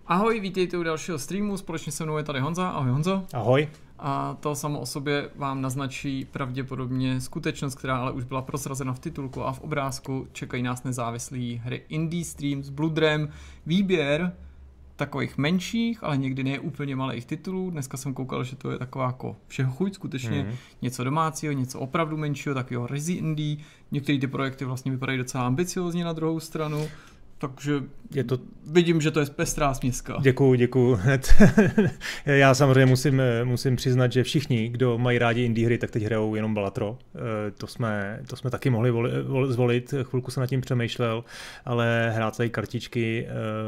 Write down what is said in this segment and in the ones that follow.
Ahoj, vítejte u dalšího streamu, společně se mnou je tady Honza. Ahoj Honzo. Ahoj. A to samo o sobě vám naznačí pravděpodobně skutečnost, která ale už byla prozrazena v titulku a v obrázku. Čekají nás nezávislé hry Indie Stream s Bloodrem, výběr takových menších, ale někdy ne úplně malých titulů. Dneska jsem koukal, že to je taková jako všeho chuť, skutečně něco domácího, něco opravdu menšího, takového ryzy indie. Některé ty projekty vlastně vypadají docela ambiciozně na druhou stranu. Takže vidím, že to je pestrá směska. Děkuju. Já samozřejmě musím přiznat, že všichni, kdo mají rádi indie hry, tak teď hrajou jenom Balatro. To jsme taky mohli zvolit, chvilku jsem nad tím přemýšlel, ale hrát tady kartičky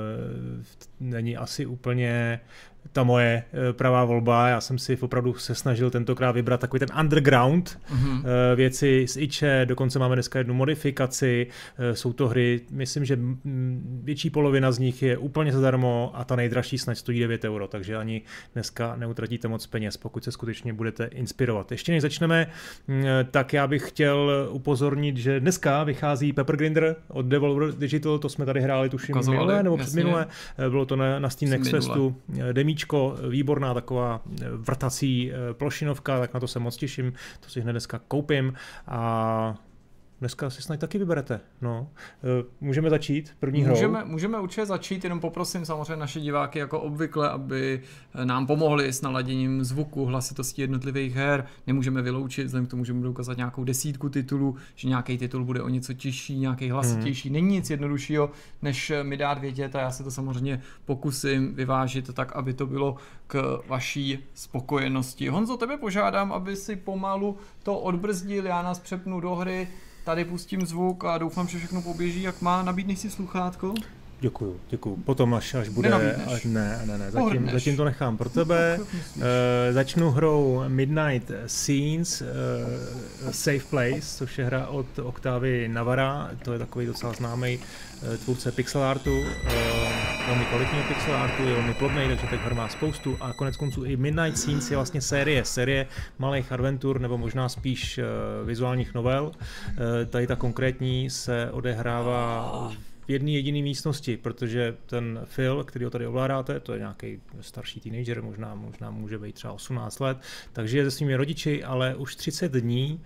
není asi úplně ta moje pravá volba. Já jsem si opravdu se snažil tentokrát vybrat takový ten underground věci z Iče, dokonce máme dneska jednu modifikaci, jsou to hry, myslím, že větší polovina z nich je úplně zadarmo a ta nejdražší snad stojí 9 €, takže ani dneska neutratíte moc peněz, pokud se skutečně budete inspirovat. Ještě než začneme, tak já bych chtěl upozornit, že dneska vychází Pepper Grinder od Devolver Digital, to jsme tady hráli tuším minule nebo předminule, bylo to na Steam Next Festu, výborná taková vrtací plošinovka, tak na to se moc těším, to si hned dneska koupím a dneska si snad taky vyberete. No. Můžeme začít první hrou? Můžeme určitě začít, jenom poprosím samozřejmě naše diváky jako obvykle, aby nám pomohli s naladěním zvuku, hlasitosti jednotlivých her. Nemůžeme vyloučit, vzhledem k tomu, že budu ukázat nějakou 10 titulů, že nějaký titul bude o něco těžší, nějaký hlasitější. Není nic jednoduššího, než mi dát vědět a já se to samozřejmě pokusím vyvážit tak, aby to bylo k vaší spokojenosti. Honzo, tebe požádám, aby si pomalu to odbrzdil, já nás přepnu do hry. Tady pustím zvuk a doufám, že všechno poběží, jak má. Nabídneš si sluchátko? Děkuju. Potom až bude... Ne, zatím to nechám pro tebe. Začnu hrou Midnight Scenes, Safe Place, což je hra od Octavii Navarra. To je takový docela známý tvůrce pixel artu, velmi kvalitního pixel artu, je velmi plodný, takže těch her má spoustu. A konec konců i Midnight Scenes je vlastně série malých adventur, nebo možná spíš vizuálních novel. Tady ta konkrétní se odehrává v jedné jediné místnosti, protože ten Phil, který ho tady ovládáte, to je nějaký starší teenager, možná může být třeba 18 let, takže je se svými rodiči, ale už 30 dní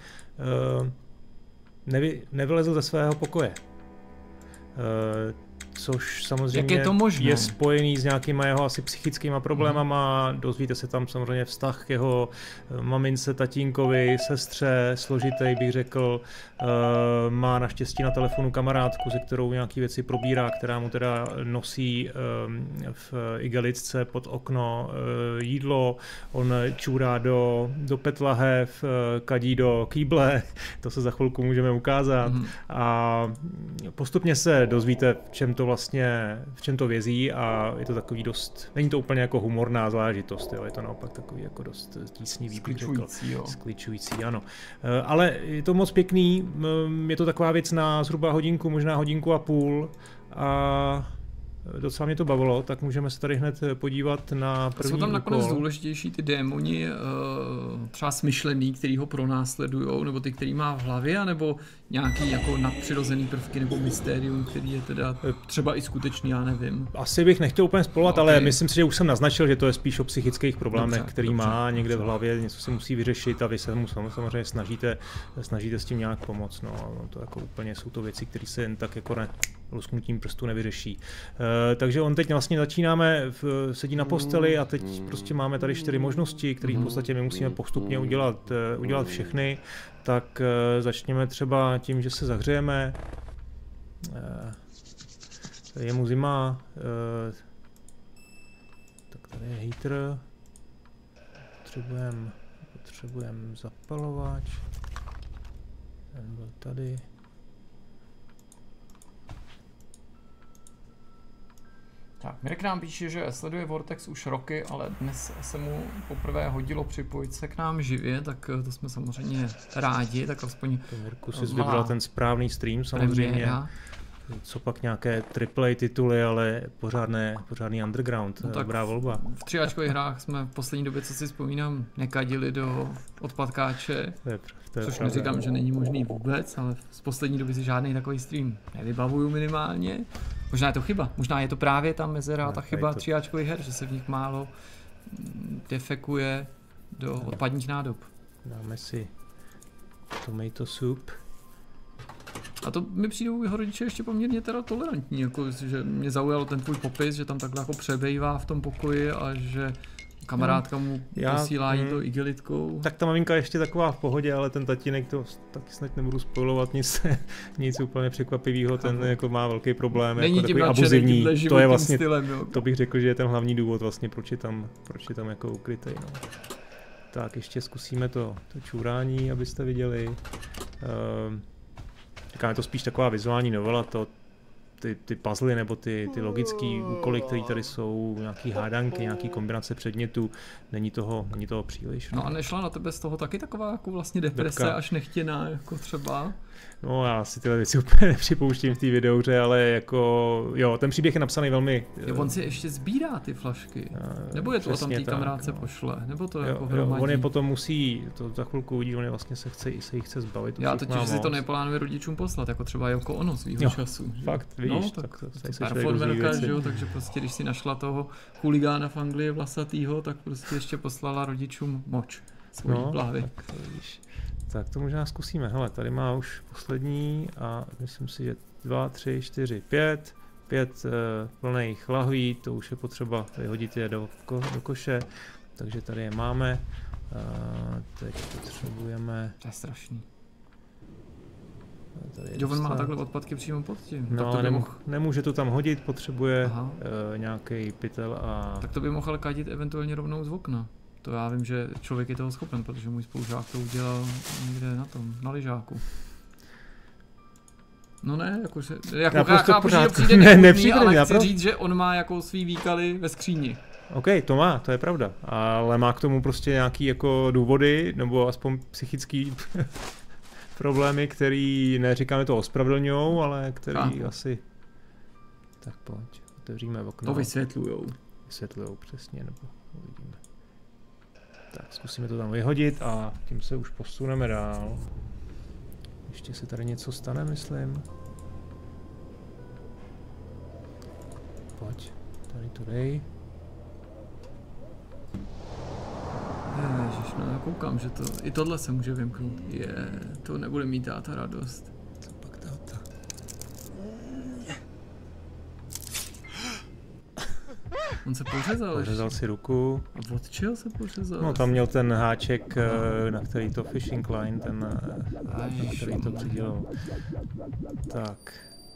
nevylezl ze svého pokoje. Což samozřejmě je spojený s nějakýma jeho asi psychickýma problémama, dozvíte se tam samozřejmě vztah k jeho mamince, tatínkovi, sestře, složitý bych řekl, má naštěstí na telefonu kamarádku, se kterou nějaký věci probírá, která mu teda nosí v igelitce pod okno jídlo, on čůrá do petlahev, kadí do kýble, to se za chvilku můžeme ukázat a postupně se dozvíte, v čem to vězí a je to takový dost, není to úplně jako humorná záležitost, jo, je to naopak takový jako dost tísnivý, skličující, ano. Ale je to moc pěkný, je to taková věc na zhruba hodinku, možná hodinku a půl a docela mě to bavilo, tak můžeme se tady hned podívat na první úkol. Jsou tam nakonec důležitější ty démoni, třeba smyšlený, který ho pronásledujou, nebo ty, který má v hlavě, nebo nějaký jako nadpřirozený prvky nebo mystérium, který je teda třeba i skutečný, já nevím. Asi bych nechtěl úplně spolovat, ale myslím si, že už jsem naznačil, že to je spíš o psychických problémech, který má někde v hlavě, něco si musí vyřešit a vy se mu samozřejmě snažíte s tím nějak pomoct. No, to jako úplně jsou to věci, které se jen tak jako lusknutím prstu nevyřeší. Takže on teď vlastně sedí na posteli a teď prostě máme tady 4 možnosti, které v podstatě my musíme postupně udělat všechny. Tak začněme třeba tím, že se zahřejeme. Je mu zima. Tak tady je heater. Potřebujeme zapalovač. Ten byl tady. Tak, Mirek nám píše, že sleduje Vortex už roky, ale dnes se mu poprvé hodilo připojit se k nám živě, tak to jsme samozřejmě rádi, tak aspoň Mirku si vybral ten správný stream samozřejmě. Premiéra. Co pak nějaké AAA tituly, ale pořádný underground, no dobrá volba. V 3Ačkových hrách jsme v poslední době, co si vzpomínám, nekadili do odpadkáče, což neříkám, že není možný vůbec, ale z poslední doby si žádný takový stream nevybavuju minimálně. Možná je to chyba, možná je to právě ta mezera, ta chyba to... 3áčkových her, že se v nich málo defekuje do odpadních nádob. Dáme si tomato soup. A to mi přijdou jeho rodiče ještě poměrně teda tolerantní, jako, že mě zaujal ten tvůj popis, že tam takhle jako přebejvá v tom pokoji a že kamarádka mu posílá jí to igelitkou. Tak ta maminka ještě taková v pohodě, ale ten tatínek, to taky snad nebudu spojovat nic úplně překvapivého, ten jako má velký problém, není jako takový abuzivní, to je vlastně, stylem, to bych řekl, že je ten hlavní důvod vlastně, proč je tam jako ukrytej. No. Tak ještě zkusíme to čurání, abyste viděli. Říkáme to spíš taková vizuální novela, ty puzzle nebo ty logické úkoly, které tady jsou, nějaký hádanky, nějaký kombinace předmětů, není toho příliš. No a nešla na tebe z toho taky taková jako vlastně deprese až nechtěná, jako třeba? No já si tyhle věci úplně nepřipouštím v té videohře, ale jako jo, ten příběh je napsaný velmi... Jo, on si ještě sbírá ty flašky, nebo je to o tom té kamarádce pošle, nebo to jako hromadí? On je potom musí, to za chvilku uvidí, on je vlastně se jich chce zbavit. Já totiž si to neplánuje rodičům poslat, jako třeba Yoko Ono svýho času. Fakt, vidíš, no, tak performerka, že jo, takže prostě když si našla toho chuligána v Anglii vlasatýho, tak prostě ještě poslala rodičům moč svojí plavy. Tak to možná zkusíme. Hele, tady má už poslední a myslím si, že 2, 3, 4, 5 plných lahví, to už je potřeba vyhodit je do koše, takže tady je máme. Teď potřebujeme... To je strašný. Jo, on má takhle odpadky přímo pod tím. No, tak to nemůže to tam hodit, potřebuje nějaký pytel a... Tak to by mohl kadit eventuálně rovnou z okna. To já vím, že člověk je toho schopen, protože můj spolužák to udělal někde na lyžáku. No ne, jakože, já chápu, že to přijde nechutný, ale chci říct, že on má jako svý výkaly ve skříni. OK, to je pravda, ale má k tomu prostě nějaký jako důvody, nebo aspoň psychický problémy, který, neříkáme to ospravedlňujou, ale který asi... Tak pojď, otevříme okno. To vysvětlujou, přesně, nebo uvidíme. Tak zkusíme to tam vyhodit a tím se už posuneme dál. Ještě se tady něco stane, myslím. Pojď, tady to dej. Ježiš, no já koukám, že i tohle se může vymknout. To nebude mít táta radost. Co pak táta? On se pořezal. Pořezal si ruku. A od čeho se pořezal? No tam měl ten háček, na který to fishing line, na který to přidělal. Tak.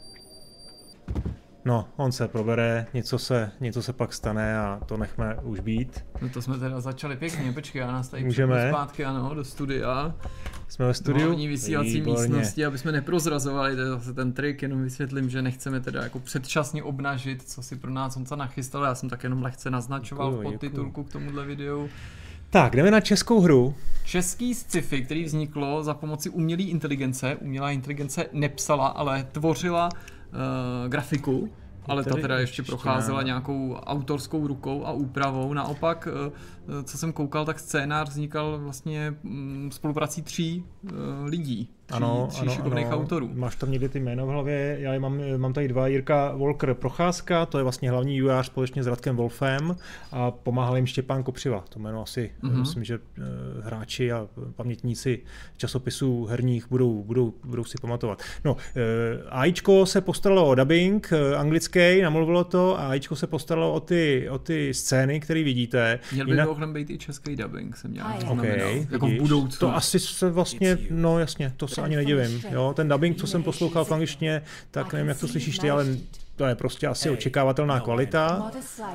No, on se probere, něco se pak stane a to nechme už být. No to jsme teda začali pěkně, počkej, já nás tady můžeme zpátky, ano, do studia. Jsme ve studiu? Hlavní vysílací místnosti, aby jsme neprozrazovali, to je zase ten trik, jenom vysvětlím, že nechceme teda jako předčasně obnažit, co si pro nás Honza nachystal, já jsem tak jenom lehce naznačoval v podtitulku k tomuhle videu. Tak, jdeme na českou hru. Český sci-fi, který vzniklo za pomoci umělé inteligence. Umělá inteligence nepsala, ale tvořila grafiku, ale ta teda ještě procházela nějakou autorskou rukou a úpravou. Naopak, co jsem koukal, tak scénář vznikal vlastně spoluprací 3 lidí. Tří šikovných autorů. Máš tam někde ty jména v hlavě, já mám tady 2, Jirka Volker Procházka, to je vlastně hlavní vývojář společně s Radkem Wolfem a pomáhal jim Štěpán Kopřiva, to jméno asi, myslím, že hráči a pamětníci časopisů herních budou si pamatovat. No, AIčko se postaralo o dubbing anglický, namluvilo to a AIčko se postaralo o ty scény, které vidíte. Měl by mimochodem být i český dubbing, jsem nějak znamenal, jako v budoucnu. To asi se vlastně, no jasně, to se ani nedivím. Jo? Ten dubbing, co jsem poslouchal v angličtině, tak nevím, jak to slyšíš ty, ale to je prostě asi očekávatelná kvalita.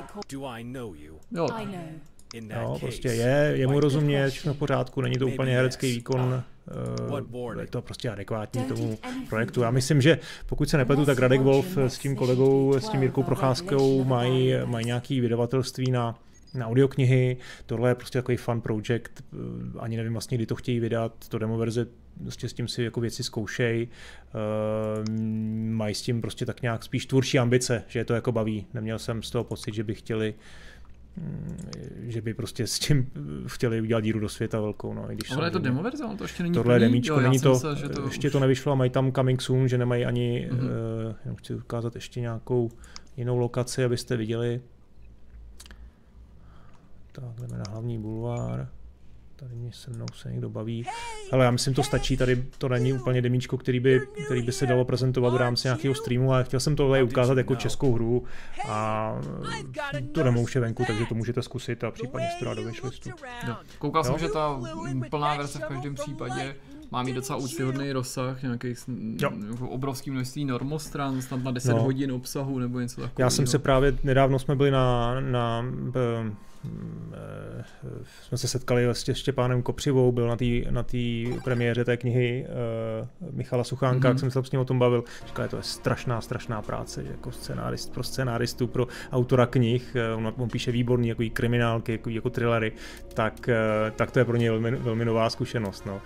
Jo, prostě je mu rozumět, všechno v pořádku, není to úplně herecký výkon, je to prostě adekvátní tomu projektu. Já myslím, že pokud se nepletu, tak Radek Wolf s tím kolegou, s tím Jirkou Procházkou mají nějaký vydavatelství na audioknihy, tohle je prostě takový fun project, ani nevím vlastně, kdy to chtějí vydat, to demo verze, prostě s tím si jako věci zkoušej, mají s tím prostě tak nějak spíš tvůrčí ambice, že je to jako baví, neměl jsem z toho pocit, že by chtěli že by prostě s tím chtěli udělat díru do světa velkou. No, ale je to demo verze, to ještě není tohle plný? Demíčko, Jo, není to, myslel, že to ještě už... to nevyšlo, mají tam coming soon, že nemají ani, jenom chci ukázat ještě nějakou jinou lokaci, abyste viděli. Tak, jdeme na hlavní bulvár. Tady mě se mnou se někdo baví. Ale já myslím, to stačí, tady to není úplně demíčko, který by se dalo prezentovat v rámci nějakého streamu, ale chtěl jsem tohle ukázat jako českou hru a to demo už je venku, takže to můžete zkusit a případně si to dát do wishlistu. Koukal jsem, že ta plná verze v každém případě má mít docela úctyhodný rozsah, nějakých obrovský množství normostran, snad na 10 hodin obsahu nebo něco takového. Já jsem se právě, nedávno jsme byli jsme se setkali s Štěpánem Kopřivou, byl na té premiéře té knihy Michala Suchánka, jak jsem se s ním o tom bavil. Říkal, že to je strašná práce, že jako scenáristu, pro autora knih, on píše výborný jako kriminálky, jako thrillery, tak to je pro něj velmi nová zkušenost. No.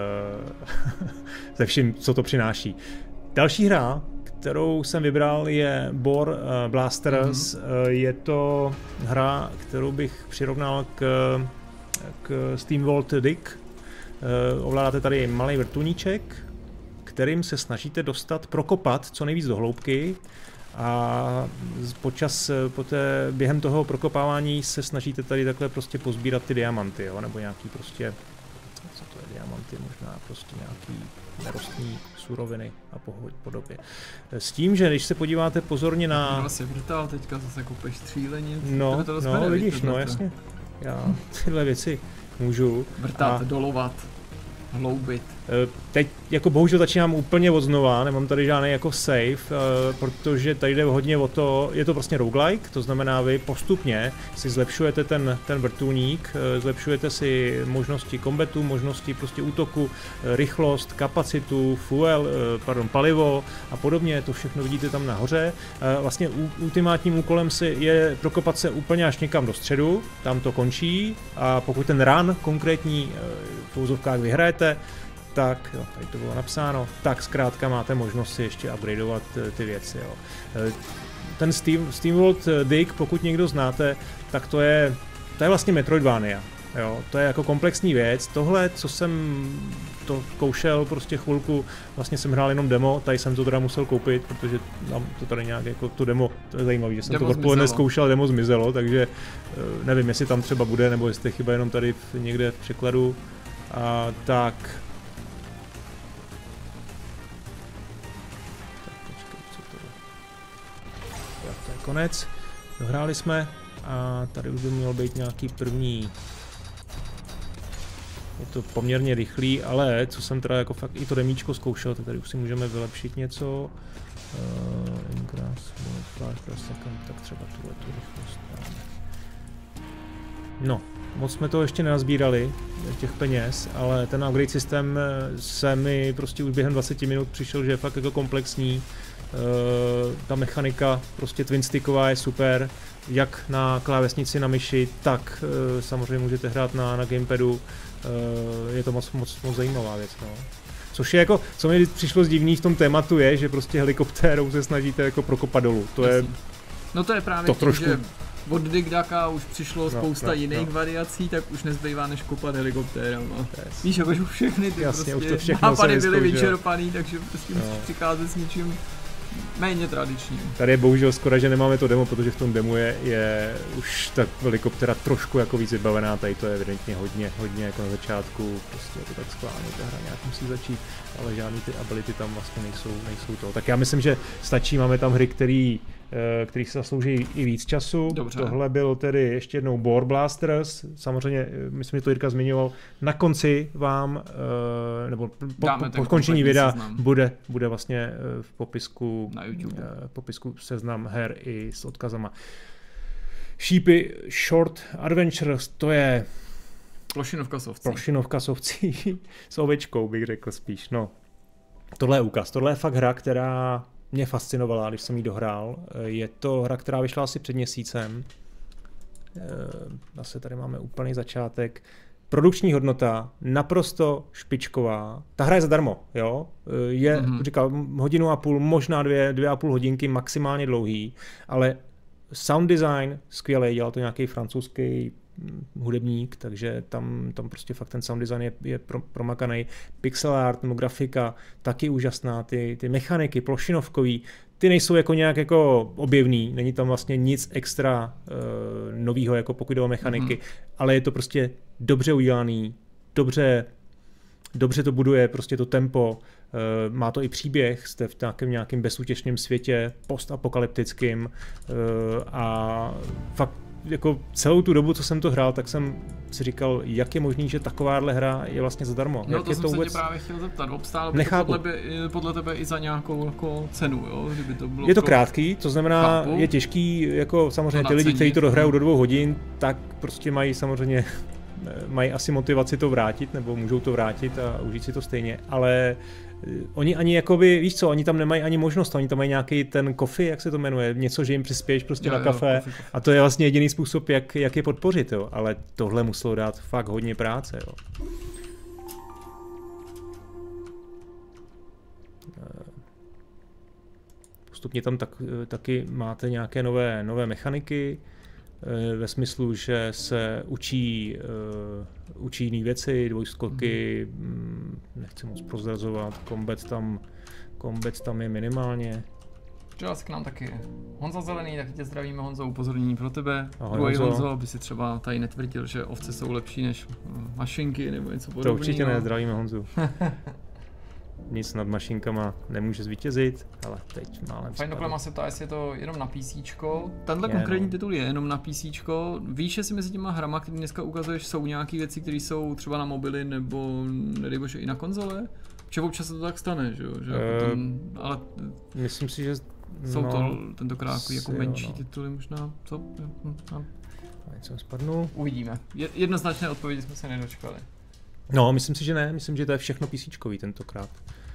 Se vším, co to přináší. Další hra, kterou jsem vybral, je Boar Blasters. Je to hra, kterou bych přirovnal k SteamWorld Dig. Ovládáte tady malý vrtulníček, kterým se snažíte prokopat co nejvíc do hloubky a během toho prokopávání se snažíte tady takhle prostě pozbírat ty diamanty, jo? Nebo nějaký prostě, co to je diamanty, možná prostě nějaký nerostní suroviny a podobně. S tím, že když se podíváte pozorně na... Vlastně vrtal, teďka zase kopeš střílení. No vidíš, no jasně. Já tyhle věci můžu. Vrtat, dolovat, hloubit. Teď jako bohužel začínám úplně od znova, nemám tady žádný jako save, protože tady jde hodně o to, je to vlastně roguelike, to znamená vy postupně si zlepšujete ten vrtulník, zlepšujete si možnosti kombatu, možnosti prostě útoku, rychlost, kapacitu, palivo a podobně, to všechno vidíte tam nahoře. Vlastně ultimátním úkolem je prokopat se úplně až někam do středu, tam to končí a pokud ten run konkrétní v úzovkách vyhrajete, tak, jo, tady to bylo napsáno, tak zkrátka máte možnost si ještě upgradeovat ty věci. Jo. Ten SteamWorld Dig, pokud někdo znáte, tak to je vlastně Metroidvania. Jo. To je jako komplexní věc. Tohle, co jsem to zkoušel prostě chvilku, vlastně jsem hrál jenom demo, tady jsem to teda musel koupit, protože tam to tady nějak jako to demo, to je zajímavé, že jsem to odpoledne zkoušel, demo zmizelo, takže nevím, jestli tam třeba bude, nebo jestli je chyba jenom tady někde v překladu. Tak to je konec. Dohráli jsme a tady už by měl být nějaký první. Je to poměrně rychlý, ale co jsem teda jako fakt i to demíčko zkoušel, tak tady už si můžeme vylepšit něco. Tak třeba tu rychlost. No, moc jsme to ještě nenazbírali, těch peněz, ale ten upgrade systém se mi prostě už během 20 minut přišel, že je fakt jako komplexní. Ta mechanika prostě twinsticková je super, jak na klávesnici, na myši, tak samozřejmě můžete hrát na gamepadu. Je to moc zajímavá věc. No. Což je jako, co mi přišlo divný v tom tématu je, že prostě helikoptérou se snažíte jako prokopat dolů. To je, no to je právě to tím, trošku... že od Dig Ducka už přišlo spousta jiných variací, tak už nezbývá než kopat helikoptérama. Víš, jako už všechny ty prostě nápady byly vyčerpaný, takže prostě musíš přicházet s něčím méně tradičním. Tady je bohužel skoro, že nemáme to demo, protože v tom demo je už ta helikoptera trošku jako víc vybavená, tady to je evidentně hodně jako na začátku, prostě je to tak skláně, ta hra nějak musí začít, ale žádný ty ability tam vlastně nejsou to. Tak já myslím, že stačí, máme tam hry, který si zaslouží i víc času. Dobře. Tohle byl tedy ještě jednou Boar Blasters, samozřejmě, myslím, že to Jirka zmiňoval, na konci vám, nebo po skončení videa bude vlastně v popisku na YouTube. Popisku seznam her i s odkazama. Sheepy Short Adventures, to je plošinovka sovcí s ovečkou, bych řekl spíš. No, tohle je úkaz, tohle je fakt hra, která mě fascinovala, když jsem ji dohrál. Je to hra, která vyšla asi před měsícem. Zase tady máme úplný začátek. Produkční hodnota naprosto špičková. Ta hra je zadarmo, jo? Je, říkal, 1,5 hodiny, možná 2,5 hodinky, maximálně dlouhý, ale Sound design skvělý, dělal to nějaký francouzský hudebník, takže tam prostě fakt ten sound design je promakaný. Pixel art nebo grafika taky úžasná, ty mechaniky plošinovkový, ty nejsou jako nějak jako objevný, není tam vlastně nic extra novýho, jako pokud jde o mechaniky, ale je to prostě dobře udělaný, dobře to buduje, prostě to tempo, má to i příběh, jste v nějakém bezútěšném světě, postapokalyptickým a fakt jako celou tu dobu, co jsem to hrál, tak jsem si říkal, jak je možný, že takováhle hra je vlastně zadarmo. No jak to je jsem to se vůbec... tě právě chtěl zeptat, obstálo by to podle tebe i za nějakou jako cenu, jo? Kdyby to bylo je to krátký, to znamená, je těžký, jako samozřejmě ty lidi, kteří to dohrajou do 2 hodin, tak prostě mají samozřejmě asi motivaci to vrátit, nebo můžou to vrátit a užít si to stejně, ale oni ani jakoby, víš co, oni tam nemají ani možnost, oni tam mají nějaký ten coffee, jak se to jmenuje, něco, že jim přispěješ prostě na kafe a to je vlastně jediný způsob, jak je podpořit, jo, ale tohle muselo dát fakt hodně práce, jo. Postupně tam taky máte nějaké nové mechaniky, ve smyslu, že se učí jiné věci, dvojskoky, nechci moc prozrazovat, combat tam je minimálně. Přijel jsi k nám taky Honza Zelený, taky tě zdravíme, Honzo, upozornění pro tebe. Ahoj Honzo, aby si třeba tady netvrdil, že ovce jsou lepší než mašinky nebo něco podobného. To určitě ne, zdravíme Honzu. Nic nad mašinkama nemůže zvítězit, ale teď málem Fajn Doklema se ptá, jestli je to jenom na PCčko. Tenhle konkrétní titul je jenom na PCčko. Víš, jestli mezi těma hrama, které dneska ukazuješ, jsou nějaké věci, které jsou třeba na mobily nebo nedej bože i na konzole? Protože občas se to tak stane, že jo? Ale myslím si, že jsou to tentokrát jako menší tituly možná. Co? Něco spadnu. Uvidíme. Jednoznačné odpovědi jsme se nedočkali. No, myslím si, že ne. Myslím, že to je všechno PCčkový tentokrát.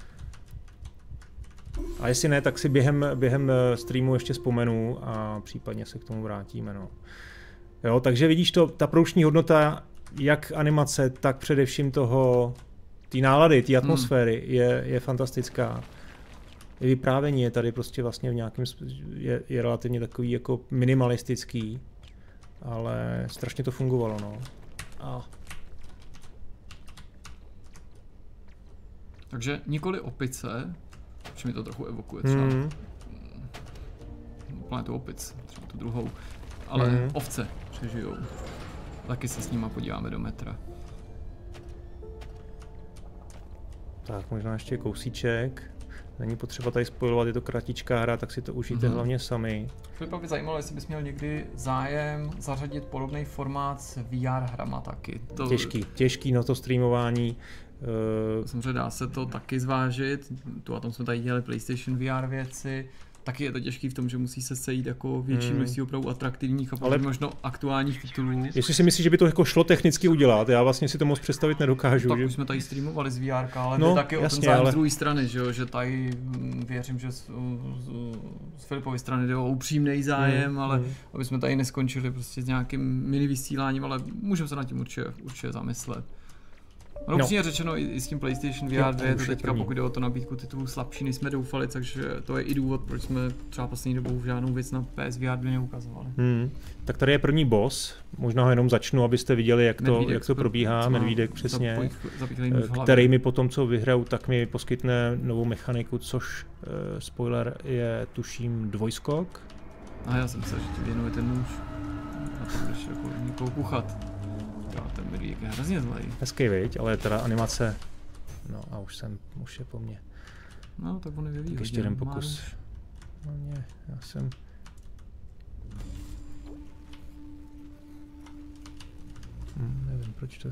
A jestli ne, tak si během streamu ještě vzpomenu a případně se k tomu vrátíme. No. Jo, takže vidíš to, ta produkční hodnota, jak animace, tak především té nálady, té atmosféry je fantastická. I vyprávění je tady prostě vlastně v nějakém je relativně takový jako minimalistický, ale strašně to fungovalo, no. Takže nikoli opice, že mi to trochu evokuje třeba planetu opic, třeba tu druhou, ale ovce přežijou. Taky se s nima podíváme do metra. Tak možná ještě kousíček. Není potřeba tady spojovat, je to kratičká hra, tak si to užijte hlavně sami. Filipa by zajímalo, jestli bys měl někdy zájem zařadit podobný formát s VR hrama taky. Těžký na to streamování. Samozřejmě dá se to taky zvážit, tu a tom jsme tady dělali PlayStation VR věci, taky je to těžký v tom, že musí se sejít jako větší množství opravdu atraktivních a ale možno aktuálních titulů. Jestli si myslíš, že by to jako šlo technicky udělat, já vlastně si to moc představit nedokážu. Tak už jsme tady streamovali z VR, ale taky o tom zájem z druhé strany, že tady věřím, že z Filipovy strany jde o upřímný zájem, ale aby jsme tady neskončili prostě s nějakým mini vysíláním, ale můžeme se nad tím určitě zamyslet. No upřímně řečeno i s tím PlayStation VR 2 je to teďka, pokud jde o to nabídku titulů slabší, než jsme doufali, takže to je i důvod, proč jsme třeba poslední dobou žádnou věc na PSVR 2 neukazovali. Tak tady je první boss, možná ho jenom začnu, abyste viděli, jak to probíhá, Medvídek přesně, který mi potom, co vyhraju, tak mi poskytne novou mechaniku, což spoiler je tuším dvojskok. A já jsem myslel, že ti věnuje ten nůž a tam jdeš jako někoho kuchat. Ten Medvídek je hrozně zlej. Hezký, viď, ale teda animace, no a už je po mně. No, tak on je vyvíjí. Ještě jeden pokus. No ne, já jsem... nevím, proč to...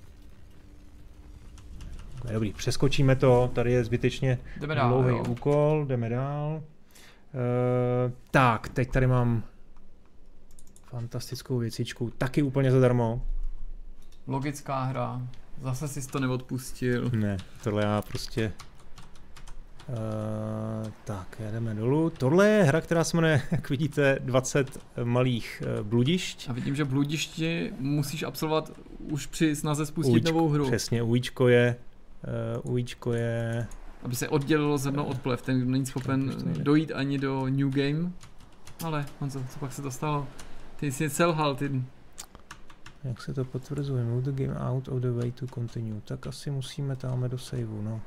Dobrý, přeskočíme to, tady je zbytečně dlouhý úkol, jdeme dál. Tak, teď tady mám fantastickou věcičku, taky úplně zadarmo. Logická hra, zase jsi to neodpustil. Ne, tohle já prostě... tak, jedeme dolů. Tohle je hra, která se jmenuje, jak vidíte, 20 malých bludišť. A vidím, že bludišti musíš absolvovat už při snaze spustit novou hru. Přesně, ujíčko je... Aby se oddělilo zrno od plev, ten není schopen dojít ani do New Game. Ale, Honzo, co pak se to stalo? Ty jsi selhal, ty... Jak se to potvrzuje? Move the game out of the way to continue. Tak asi musíme tamhle do saveu, no.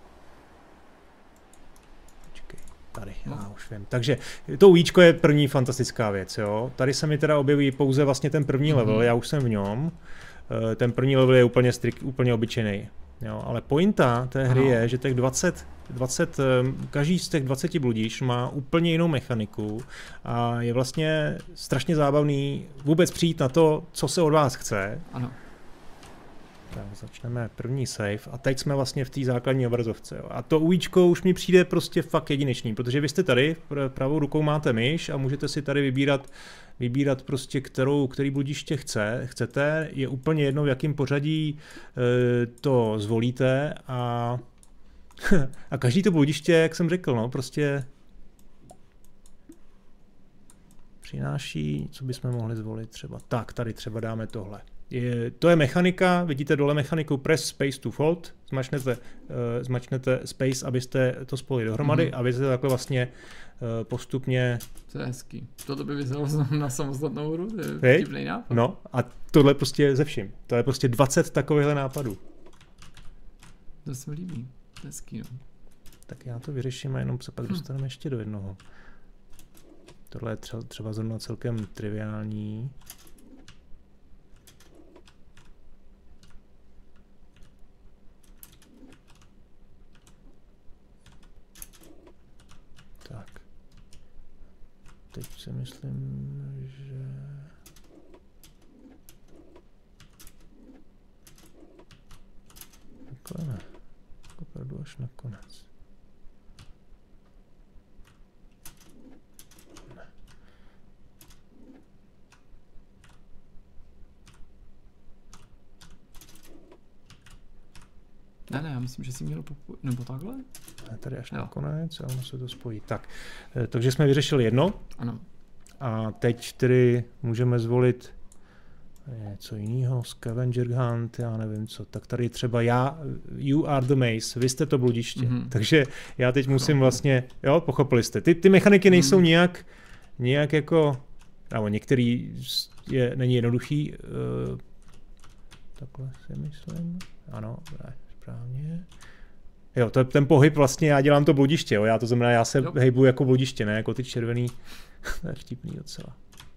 Počkej, tady, já už vím. Takže to ujíčko je první fantastická věc, jo. Tady se mi teda objeví pouze vlastně ten první level, já už jsem v něm. Ten první level je úplně obyčejný. Jo, ale pointa té hry je, že těch 20, každý z těch 20 bludiš má úplně jinou mechaniku a je vlastně strašně zábavný vůbec přijít na to, co se od vás chce. Ano. Tak začneme první save a teď jsme vlastně v té základní obrazovce. Jo. A to ujíčko už mi přijde prostě fakt jedinečný, protože vy jste tady, pravou rukou máte myš a můžete si tady vybírat prostě, který bludiště chcete, je úplně jedno, v jakém pořadí to zvolíte a každý to bludiště, jak jsem řekl, no, prostě přináší, co bychom mohli zvolit třeba. Tak, tady třeba dáme tohle. To je mechanika, vidíte dole mechaniku press space to fold, zmačknete space, abyste to spojili dohromady a vy se takhle vlastně postupně... To je hezký. Toto by vyzvalo na samostatnou hru, to je vtipný nápad. No a tohle prostě ze vším. To je prostě 20 takovýchhle nápadů. To se mi líbí, to je hezký, no. Tak já to vyřeším a jenom se pak dostaneme ještě do jednoho. Tohle je třeba zrovna celkem triviální. Tak. Teď si myslím, že... Takhle ne. Opravdu až nakonec. Ne, já myslím, že jsi měl nebo takhle? Ne, tady až nakonec a ono se to spojí. Tak, takže jsme vyřešili jedno. Ano. A teď tedy můžeme zvolit něco jiného, scavenger hunt, já nevím co. Tak tady třeba you are the maze, vy jste to bludiště. Takže já teď musím vlastně, jo, pochopili jste. Ty mechaniky nejsou nějak jako, nebo některý není jednoduchý. Takhle si myslím. Ano, správně. Jo, to je ten pohyb vlastně, já dělám to bludiště, jo, to znamená, já se hejbuji jako bludiště, ne jako ty červený. To je vtipný docela.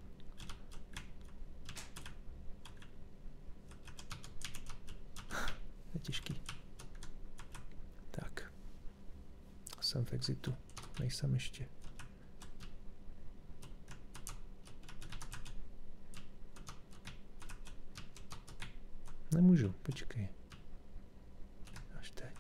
Je těžký. Tak. Jsem v exitu. Nejsem ještě. Nemůžu, počkej. Až teď.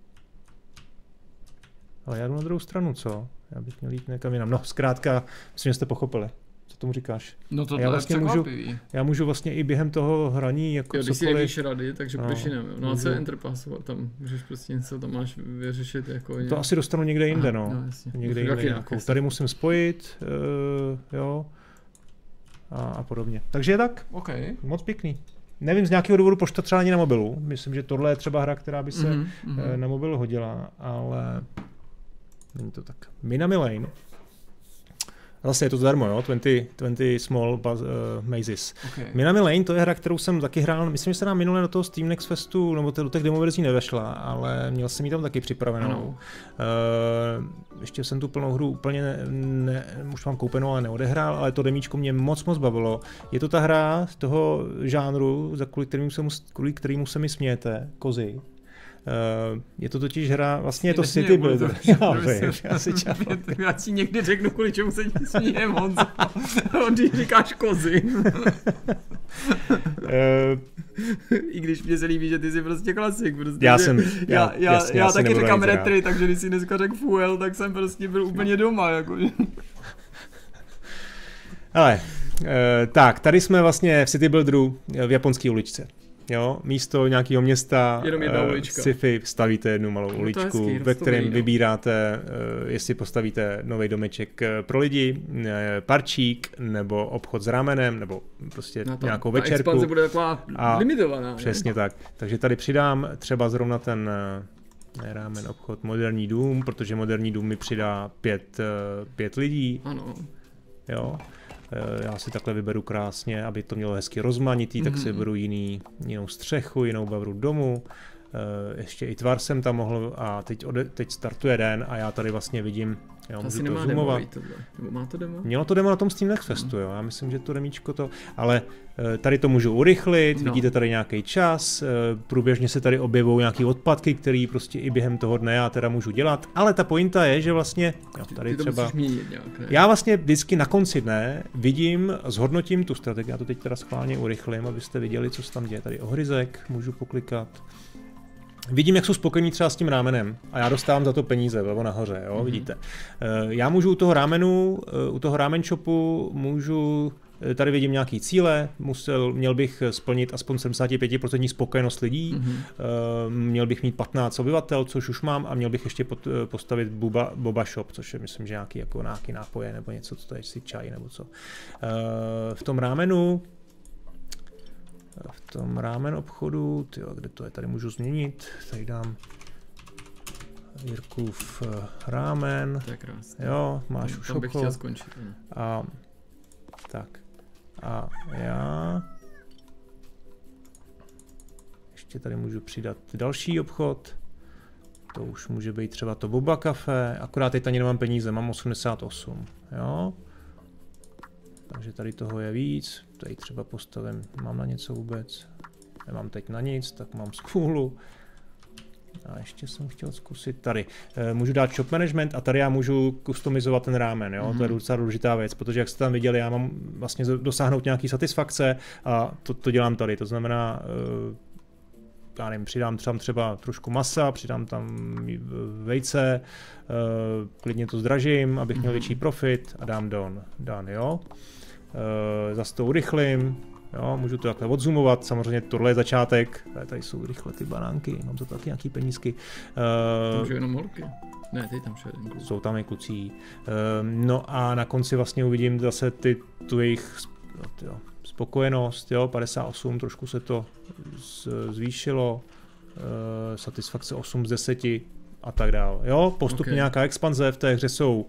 Ale já jdu na druhou stranu, co? Já bych měl jít někam jinam. No, zkrátka, myslím, že jste pochopili. Co tomu říkáš? No to já vlastně já můžu vlastně i během toho hraní jako jo, když cokoliv... si nevíš rady, takže budeš jinam. No a co je enterpassovat? Tam můžeš prostě něco, tam máš vyřešit jako... To asi dostanu někde jinde, no. Někde jinde nějakou. Tady musím spojit, jo. A podobně. Takže je tak. Okay. Moc pěkný. Nevím, z nějakého důvodu proč to třeba ani na mobilu. Myslím, že tohle je třeba hra, která by se na mobil hodila, ale není to tak. Minami Lane. Zase je to zdarma, jo? 20 Small Mazes. Okay. Minami Lane, to je hra, kterou jsem taky hrál, myslím, že se nám minule do toho Steam Next Festu, nebo do těch demo verzí nevešla, ale měl jsem ji tam taky připravenou. Ještě jsem tu plnou hru úplně už mám koupenou, ale neodehrál, ale to demíčko mě moc bavilo. Je to ta hra z toho žánru, kvůli kterému se mi smějete, kozy. Je to totiž hra, vlastně je to City Builder. Já si někdy řeknu, kvůli čemu se ti smějem, Honzo. Když říkáš kozy. I když mě se líbí, že ty jsi prostě klasik. Prostě, já taky říkám retry, takže když si dneska řekl fuel, tak jsem prostě byl úplně doma. Jako. Ale, tak, tady jsme vlastně v City Builderu v japonské uličce. Jo, místo nějakého města, sci-fi, stavíte jednu malou uličku, ve kterém vybíráte, jestli postavíte nový domeček pro lidi, parčík, nebo obchod s ramenem, nebo prostě nějakou večerku. Ta expanze bude taková limitovaná. Přesně tak. Takže tady přidám třeba zrovna ten rámen, obchod, moderní dům, protože moderní dům mi přidá 5 lidí. Ano. jo. Já si takhle vyberu krásně, aby to mělo hezky rozmanitý, tak si vyberu jinou střechu, jinou barvu domu. Ještě i tvar jsem tam mohl a teď startuje den a já tady vlastně vidím, jo, můžu to zoomovat. Nebo má to demo? Mělo to demo na tom Steam Next Festu, jo, já myslím, že to demíčko to, ale tady to můžu urychlit, vidíte tady nějaký čas, průběžně se tady objevují nějaký odpadky, které prostě i během toho dne já teda můžu dělat, ale ta pointa je, že vlastně, jo, tady třeba, já vlastně vždycky na konci dne vidím, zhodnotím tu strategii, já to teď teda schválně urychlím, abyste viděli, co se tam děje, tady ohryzek, můžu poklikat. Vidím, jak jsou spokojení třeba s tím rámenem a já dostávám za to peníze, vlevo nahoře, jo, vidíte. Já můžu u toho rámenu, u toho ramen shopu můžu, tady vidím nějaký cíle, měl bych splnit aspoň 75% spokojenost lidí, měl bych mít 15 obyvatel, což už mám, a měl bych ještě postavit Boba Shop, což je, myslím, že nějaký nápoje nebo něco, co to je, si čaj nebo co. V tom rámen obchodu, tyjo, kde to je, tady můžu změnit, tady dám Jirkův rámen, to je krásné. Jo, máš už tam bych chtěl skončit. A tak, a já ještě tady můžu přidat další obchod, to už může být třeba to Boba Café, akorát teď ani nemám peníze, mám 88, jo. Takže tady toho je víc, tady třeba postavím, mám na něco vůbec, nemám teď na nic, tak mám skůlu. A ještě jsem chtěl zkusit tady. Můžu dát shop management a tady já můžu customizovat ten rámen, jo? To je docela důležitá věc, protože jak jste tam viděli, já mám vlastně dosáhnout nějaký satisfakce a to dělám tady, to znamená, já nevím, přidám třeba trošku masa, přidám tam vejce, klidně to zdražím, abych měl větší profit a dám done, jo. Zase to urychlím, jo, můžu to takhle odzoomovat, samozřejmě tohle je začátek, tady jsou rychle ty banánky, mám to taky nějaký penízky. Tam jsou jenom holky. Ne, ty tam jsou jeden kluci. Jsou tam i kluci. No a na konci vlastně uvidím zase tu jejich spokojenost, jo, 58, trošku se to zvýšilo, satisfakce 8 z 10 a tak dále. Jo, postupně nějaká expanze v té hře jsou.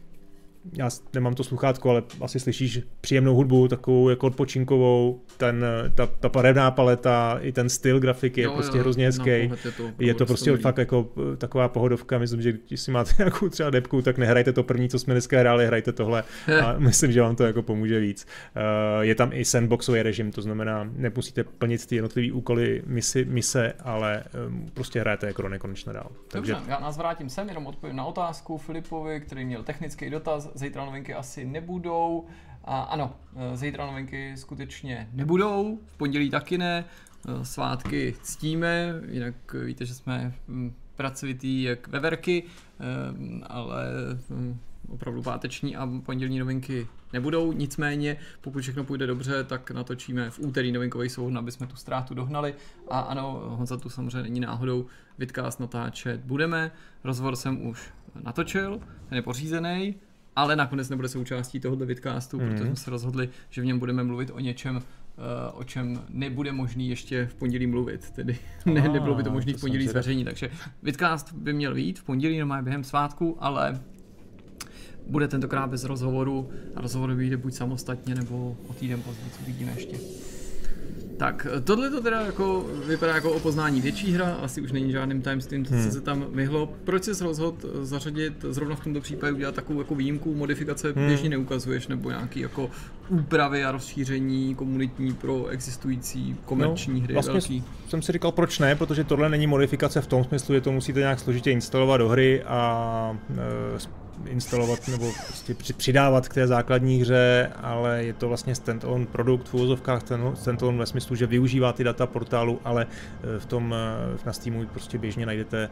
Já nemám to sluchátko, ale asi slyšíš příjemnou hudbu, takovou jako odpočinkovou, ta barevná paleta, i ten styl grafiky je prostě hrozně hezký. Je to prostě fakt jako taková pohodovka, myslím, že když si máte nějakou třeba depku, tak nehrajte to první, co jsme dneska hráli, hrajte tohle a myslím, že vám to jako pomůže víc. Je tam i sandboxový režim, to znamená, nemusíte plnit ty jednotlivé úkoly, mise, ale prostě hrajete jako nekonečně dál. Takže já nás vrátím sem, jenom odpovím na otázku Filipovi, který měl technický dotaz. Zítra novinky asi nebudou. A ano, zítra novinky skutečně nebudou, v pondělí taky ne, svátky ctíme, jinak víte, že jsme pracovitý jak veverky, ale opravdu páteční a pondělní novinky nebudou, nicméně pokud všechno půjde dobře, tak natočíme v úterý novinkový souhrn, aby jsme tu ztrátu dohnali. A ano, Honza tu samozřejmě není náhodou, vidcast natáčet budeme, rozhovor jsem už natočil, ten je pořízený, ale nakonec nebude součástí tohoto vidcastu, protože jsme se rozhodli, že v něm budeme mluvit o něčem, o čem nebude možný ještě v pondělí mluvit, tedy nebylo by to možný v pondělí zveřejnit, takže vidcast by měl být v pondělí normálně během svátku, ale bude tentokrát bez rozhovoru a rozhovor vyjde buď samostatně nebo o týden později, co vidíme ještě. Tak, tohle to teda jako vypadá jako o poznání větší hra, asi už není žádným tajemstvím, co se tam myhlo. Proč jsi rozhodl zařadit zrovna v tomto případě udělat takovou jako výjimku, modifikace běžně neukazuješ, nebo nějaký jako úpravy a rozšíření komunitní pro existující komerční hry vlastně velký? Jsem si říkal, proč ne, protože tohle není modifikace v tom smyslu, že to musíte nějak složitě instalovat do hry a instalovat nebo prostě přidávat k té základní hře, ale je to vlastně standalone produkt v uvozovkách, standalone ve smyslu, že využívá ty data portálu, ale na Steamu prostě běžně najdete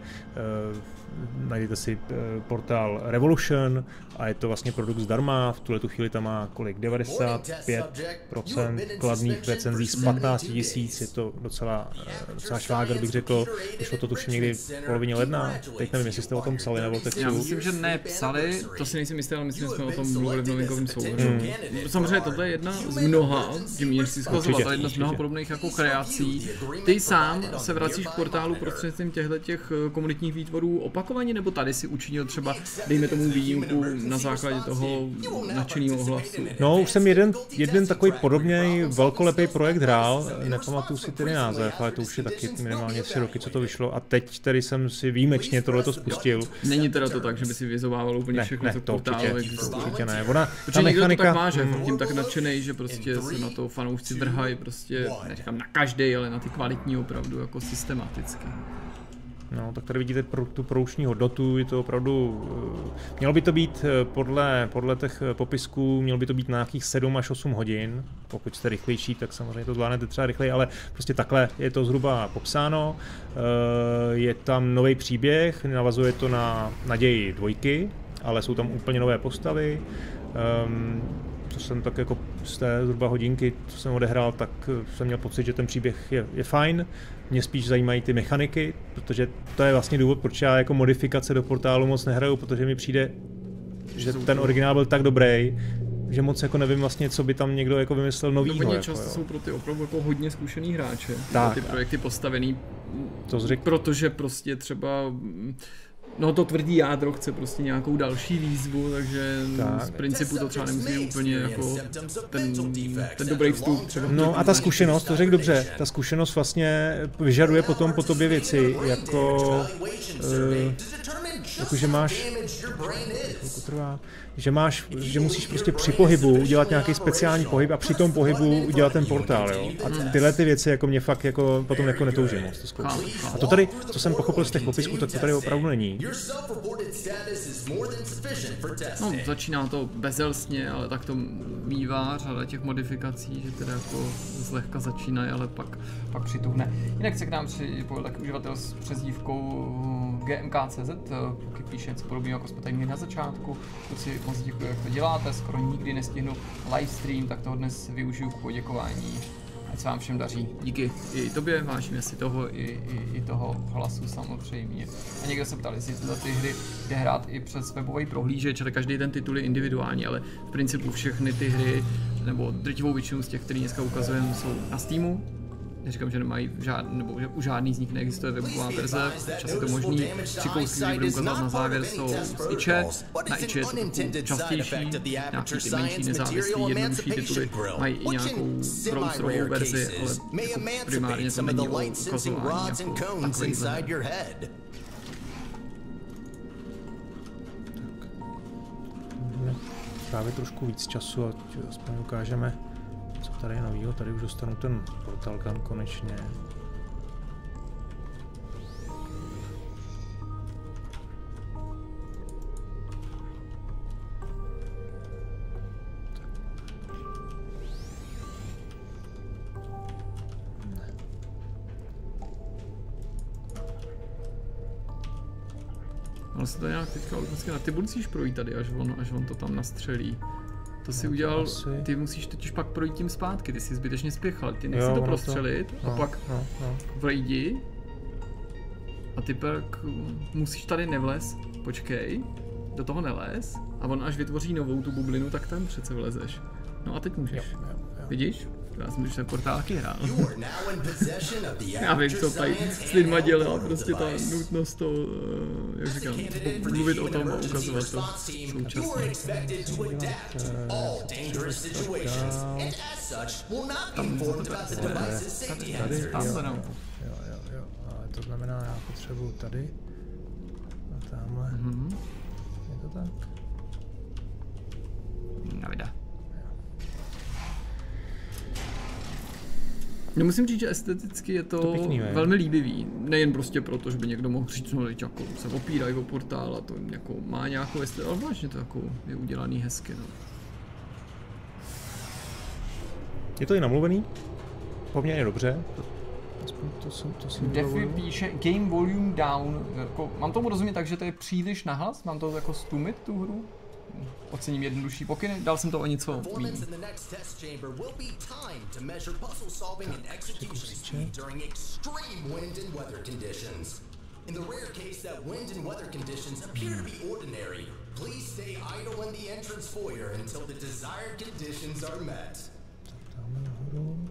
si portál Revolution a je to vlastně produkt zdarma, v tuhletu chvíli tam má kolik? 95% kladných recenzí z 15 000, je to docela švágr, bych řekl, vyšlo to tuším někdy v polovině ledna, teď nevím, jestli jste o tom psali nebo textu. Já myslím, že nepsali, tady, to si nejsem jistý, ale myslím, že jsme o tom mluvili v novinkovém souhrnu. Samozřejmě tohle je jedna z mnoha, tím mě chci schazovat, ale jedna z mnoha podobných jako kreací. Ty sám se vracíš k portálu prostřednictvím těch komunitních výtvorů opakovaně, nebo tady si učinil třeba, dejme tomu výjimku na základě toho nadšeného ohlasu? No, už jsem jeden takový podobný velkolepý projekt hrál, nepamatuju si tedy název, ale to už je taky minimálně 3 roky, co to vyšlo, a teď tedy jsem si výjimečně tohleto spustil. Není teda to tak, že by si vyzovával úplně všechno, co portálu existuje? Určitě ne. Protože někdo to tak má, že tím tak nadšenej, že prostě se na to fanoušci vrhají prostě, neříkám na každý, ale na ty kvalitní opravdu jako systematicky. No, tak tady vidíte tu produkční hodnotu, je to opravdu, mělo by to být podle těch popisků, mělo by to být na nějakých 7 až 8 hodin, pokud jste rychlejší, tak samozřejmě to zvládnete třeba rychleji, ale prostě takhle je to zhruba popsáno, je tam nový příběh, navazuje to na Naději 2, ale jsou tam úplně nové postavy, co jsem tak jako z té zhruba hodinky, co jsem odehrál, tak jsem měl pocit, že ten příběh je fajn. Mě spíš zajímají ty mechaniky, protože to je vlastně důvod, proč já jako modifikace do portálu moc nehraju, protože mi přijde, že ten originál byl tak dobrý, že moc jako nevím vlastně, co by tam někdo jako vymyslel novýho. No, často jsou pro ty opravdu jako hodně zkušený hráče, tak, ty projekty postavený, to protože prostě třeba no to tvrdý jádro chce prostě nějakou další výzvu, takže z principu to třeba nemusí úplně jako ten dobrý vstup třeba. No a ta zkušenost, to řekl dobře, ta zkušenost vlastně vyžaduje potom po tobě věci, jako že máš, že musíš prostě při pohybu udělat nějaký speciální pohyb a při tom pohybu udělat ten portál, jo. A tyhle ty věci jako mě fakt jako potom jako netoužím moc to zkoušet. A to tady, co jsem pochopil z těch popisků, tak to tady opravdu není. No, začíná to bezelstně, ale tak to mívá řada těch modifikací, že teda jako zlehka začínají, ale pak přituhne. Jinak se k nám připojil taky uživatel s přezdívkou GMK.cz, pokud píše něco podobného, jako jsme tady měli na začátku. Kluci, moc děkuji, jak to děláte, skoro nikdy nestihnu livestream, tak toho dnes využiju k poděkování. Ať se vám všem daří. Díky i tobě, vážíme si toho, i toho hlasu samozřejmě. A někdo se ptal, jestli tyhle ty hry jde hrát i přes webový prohlížeč, ale každý ten titul je individuální, ale v principu všechny ty hry, nebo drtivou většinu z těch, které dneska ukazujeme, jsou na Steamu. Neříkám, že nemají žádný, nebo že u žádný z nich neexistuje webová verze, čas je to možný. 3 kousky, které budu ukazovat na závěr, jsou z iče. Na iče je to častější, nějaký ty menší nezávislý, jednodušší tituly mají i nějakou browserovou verzi, ale jako primárně to není o ukazování jako takovýhle. Právě trošku víc času, ať aspoň ukážeme, co tady je novýho. Tady už dostanu ten Portal Gun konečně. Ale se to nějak teďka na ty musíš projít tady, až on to tam nastřelí. To si udělal, ty musíš totiž pak projít tím zpátky, ty si zbytečně spěchal, ty nechci to prostřelit a pak vejdi a ty pak musíš tady nevlez, počkej, do toho nelez a on až vytvoří novou tu bublinu, tak tam přece vlezeš. No a teď můžeš, vidíš? Já jsem už ten portálky hrál. Já vím, co tady s lidma dělá, prostě ta nutnost to, jak říkám, mluvit o tom a ukazovat to současně. Tam ale to znamená, já potřebuju tady a tamhle. Je to tak? Nevida. No musím říct, že esteticky je to pěkný, velmi líbivý, nejen prostě proto, že by někdo mohl říct, no jako se opírají o portál a to jako má nějakou estetiku, ale vážně to jako je udělaný hezky. No. Je to i namluvený, poměrně dobře. Defi píše Game Volume Down, jako, mám tomu rozumět tak, že to je příliš nahlas, mám to jako stlumit tu hru? Ocením jednodušší pokyny, dal jsem to o něco méně. Please stay idle in the entrance foyer until the desired conditions are met. Dáme nahoru.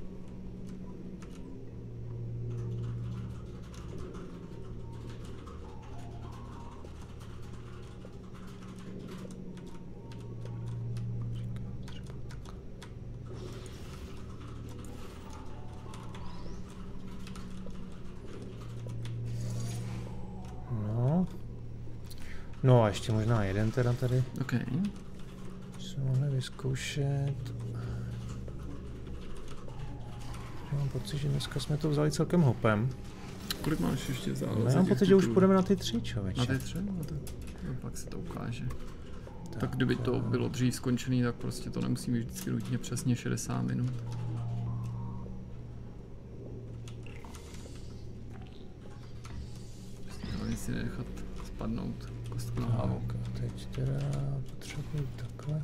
No a ještě možná jeden teda tady. OK. Jsme mohli vyzkoušet. Mám pocit, že dneska jsme to vzali celkem hopem. Kolik máš ještě za? Já mám pocit, že už půjdeme na ty 3, člověče. Na ty 3? No, pak se to ukáže. Tak kdyby to bylo dřív skončený, tak prostě to nemusí být vždycky nutně přesně 60 minut. Prostě si nenechat spadnout kostku na hlavu. Teď teda potřebuji takhle.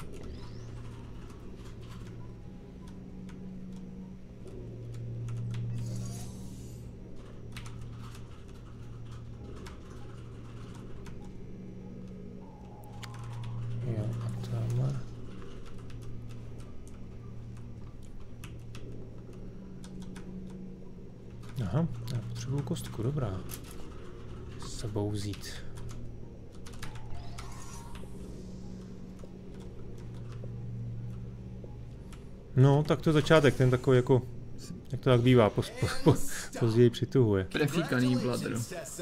Jo, a tamhle. Aha, já potřebuji kostku, dobrá. S sebou vzít. No, tak to je začátek, ten takový jako, jak to tak bývá, později přituhuje. Prefíkaný bladr.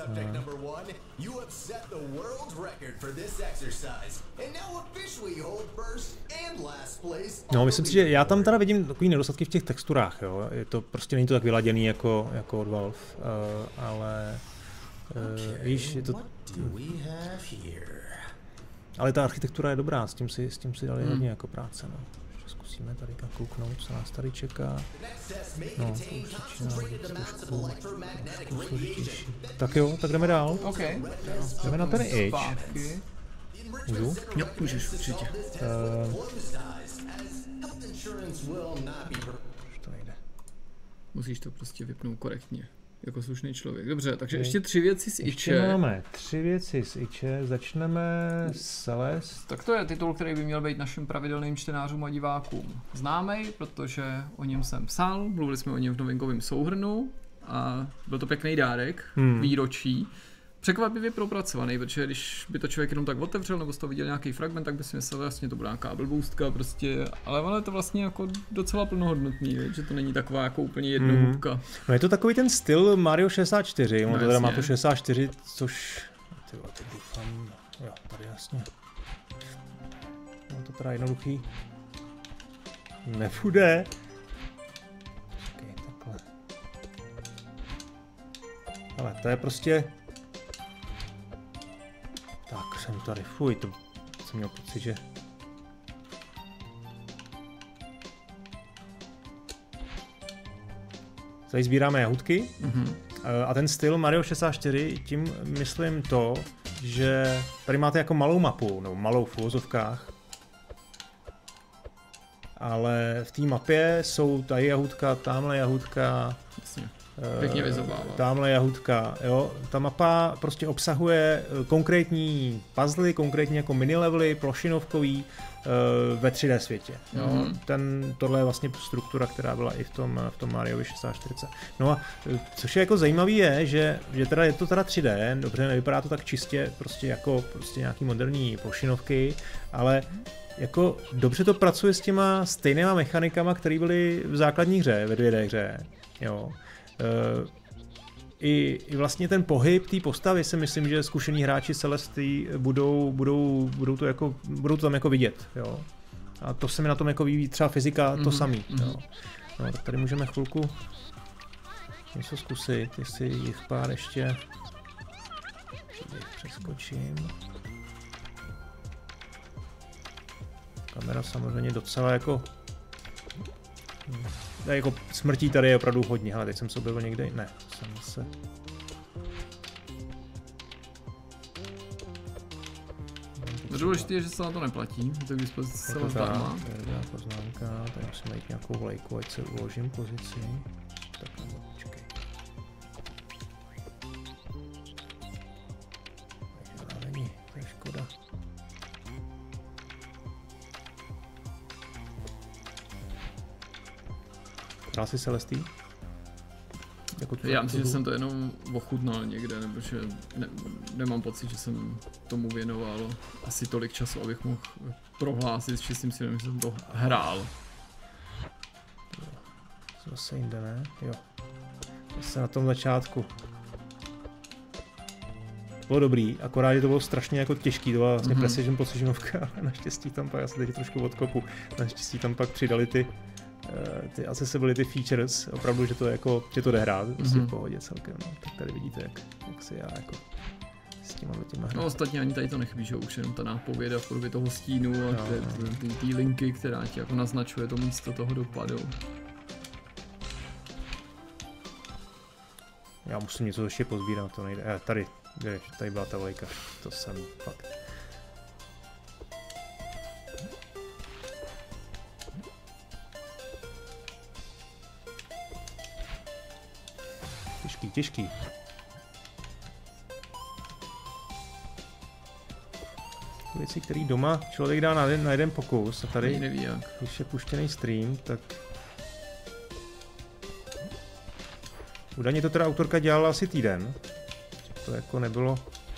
No, myslím si, že já tam teda vidím takový nedostatky v těch texturách, jo. Je to prostě není to tak vyladěný jako od Valve, ale víš, je to... Ale ta architektura je dobrá, s tím si dali hodně jako práce, no. Zkusíme tady kouknout, co nás tady čeká. No, to už začíná být trošku složitější. Tak jo, tak jdeme dál. OK. Jdeme na ten Edge. Můžu? Jo, můžeš, určitě. To nejde. Musíš to prostě vypnout korektně. Jako slušný člověk. Dobře, takže ještě 3 věci z Iče. Ještě máme 3 věci z Iče. Začneme s Celeste. Tak to je titul, který by měl být našim pravidelným čtenářům a divákům známej, protože o něm jsem psal, mluvili jsme o něm v novinkovém souhrnu a byl to pěkný dárek, výročí. Překvapivě propracovaný, protože když by to člověk jenom tak otevřel nebo z toho viděl nějaký fragment, tak by si myslel, jasně to bude nějaká blboustka prostě, ale ono je to vlastně jako docela plnohodnotný, že to není taková jako úplně jednohubka. No je to takový ten styl Mario 64, on to teda má to 64, což, tyjo, teď doufám, jo, tady jasně. No to teda jednoduchý. Nebude. Okay, takhle. Ale to je prostě... Tak jsem tady, fuj, to jsem měl pocit, že... Tady sbíráme jahůdky a ten styl Mario 64, tím myslím to, že tady máte jako malou mapu, nebo malou v uvozovkách, ale v té mapě jsou tady jahůdka, tamhle jahůdka, pěkně vyzobává. Tamhle jahůdka, jo. Ta mapa prostě obsahuje konkrétní puzzle, konkrétní jako minilevely, plošinovkový ve 3D světě. Jo. Tohle je vlastně struktura, která byla i v tom Mariovi 64. No a což je jako zajímavý je, že teda je to teda 3D, dobře, nevypadá to tak čistě prostě jako prostě nějaký moderní plošinovky, ale jako dobře to pracuje s těma stejnýma mechanikama, které byly v základní hře, ve 2D hře. Jo. I vlastně ten pohyb té postavy si myslím, že zkušení hráči Celesty budou to tam jako vidět, jo. A to se mi na tom jako vyvíjí třeba fyzika to samý, jo. No, tak tady můžeme chvilku něco zkusit, jestli jich pár ještě přeskočím. Kamera samozřejmě docela jako smrtí tady je opravdu hodně, ale teď jsem se objevil někde, ne, jsem se... Důležité je, že se na to neplatí, je to k dispozici celá zdarma. Každá poznámka, tady musím najít nějakou vlajku, ať se uložím pozici. Tak nebo počkej. Takže není, to je škoda. Hrál jsi Celestii? Jako já myslím, že jsem to jenom ochutnal někde, nebo že nemám pocit, že jsem tomu věnoval asi tolik času, abych mohl prohlásit s čistým svědomím, že jsem to hrál. Zase jinde, ne? Jo. Zase na tom začátku. Bylo dobrý, akorát to bylo strašně jako těžký, to byla vlastně Precision Precisionovka, ale naštěstí tam pak, já se teď trošku odkopu, naštěstí tam pak přidali ty accessibility features, opravdu, že to jako, že to jde hrát, prostě v pohodě celkem, no. Tak tady vidíte, jak se já jako s těma hrát. No ostatně ani tady to nechybí, že už jenom ta nápověda v podobě toho stínu a ty linky, která ti jako naznačuje to místo toho dopadu. Já musím něco ještě pozbírat, to nejde, tady byla ta vlejka, to jsem fakt. Těžký. Věci, které doma člověk dá na jeden pokus a tady, neví jak. Když je puštěný stream, tak údajně to teda autorka dělala asi týden. To jako nebylo.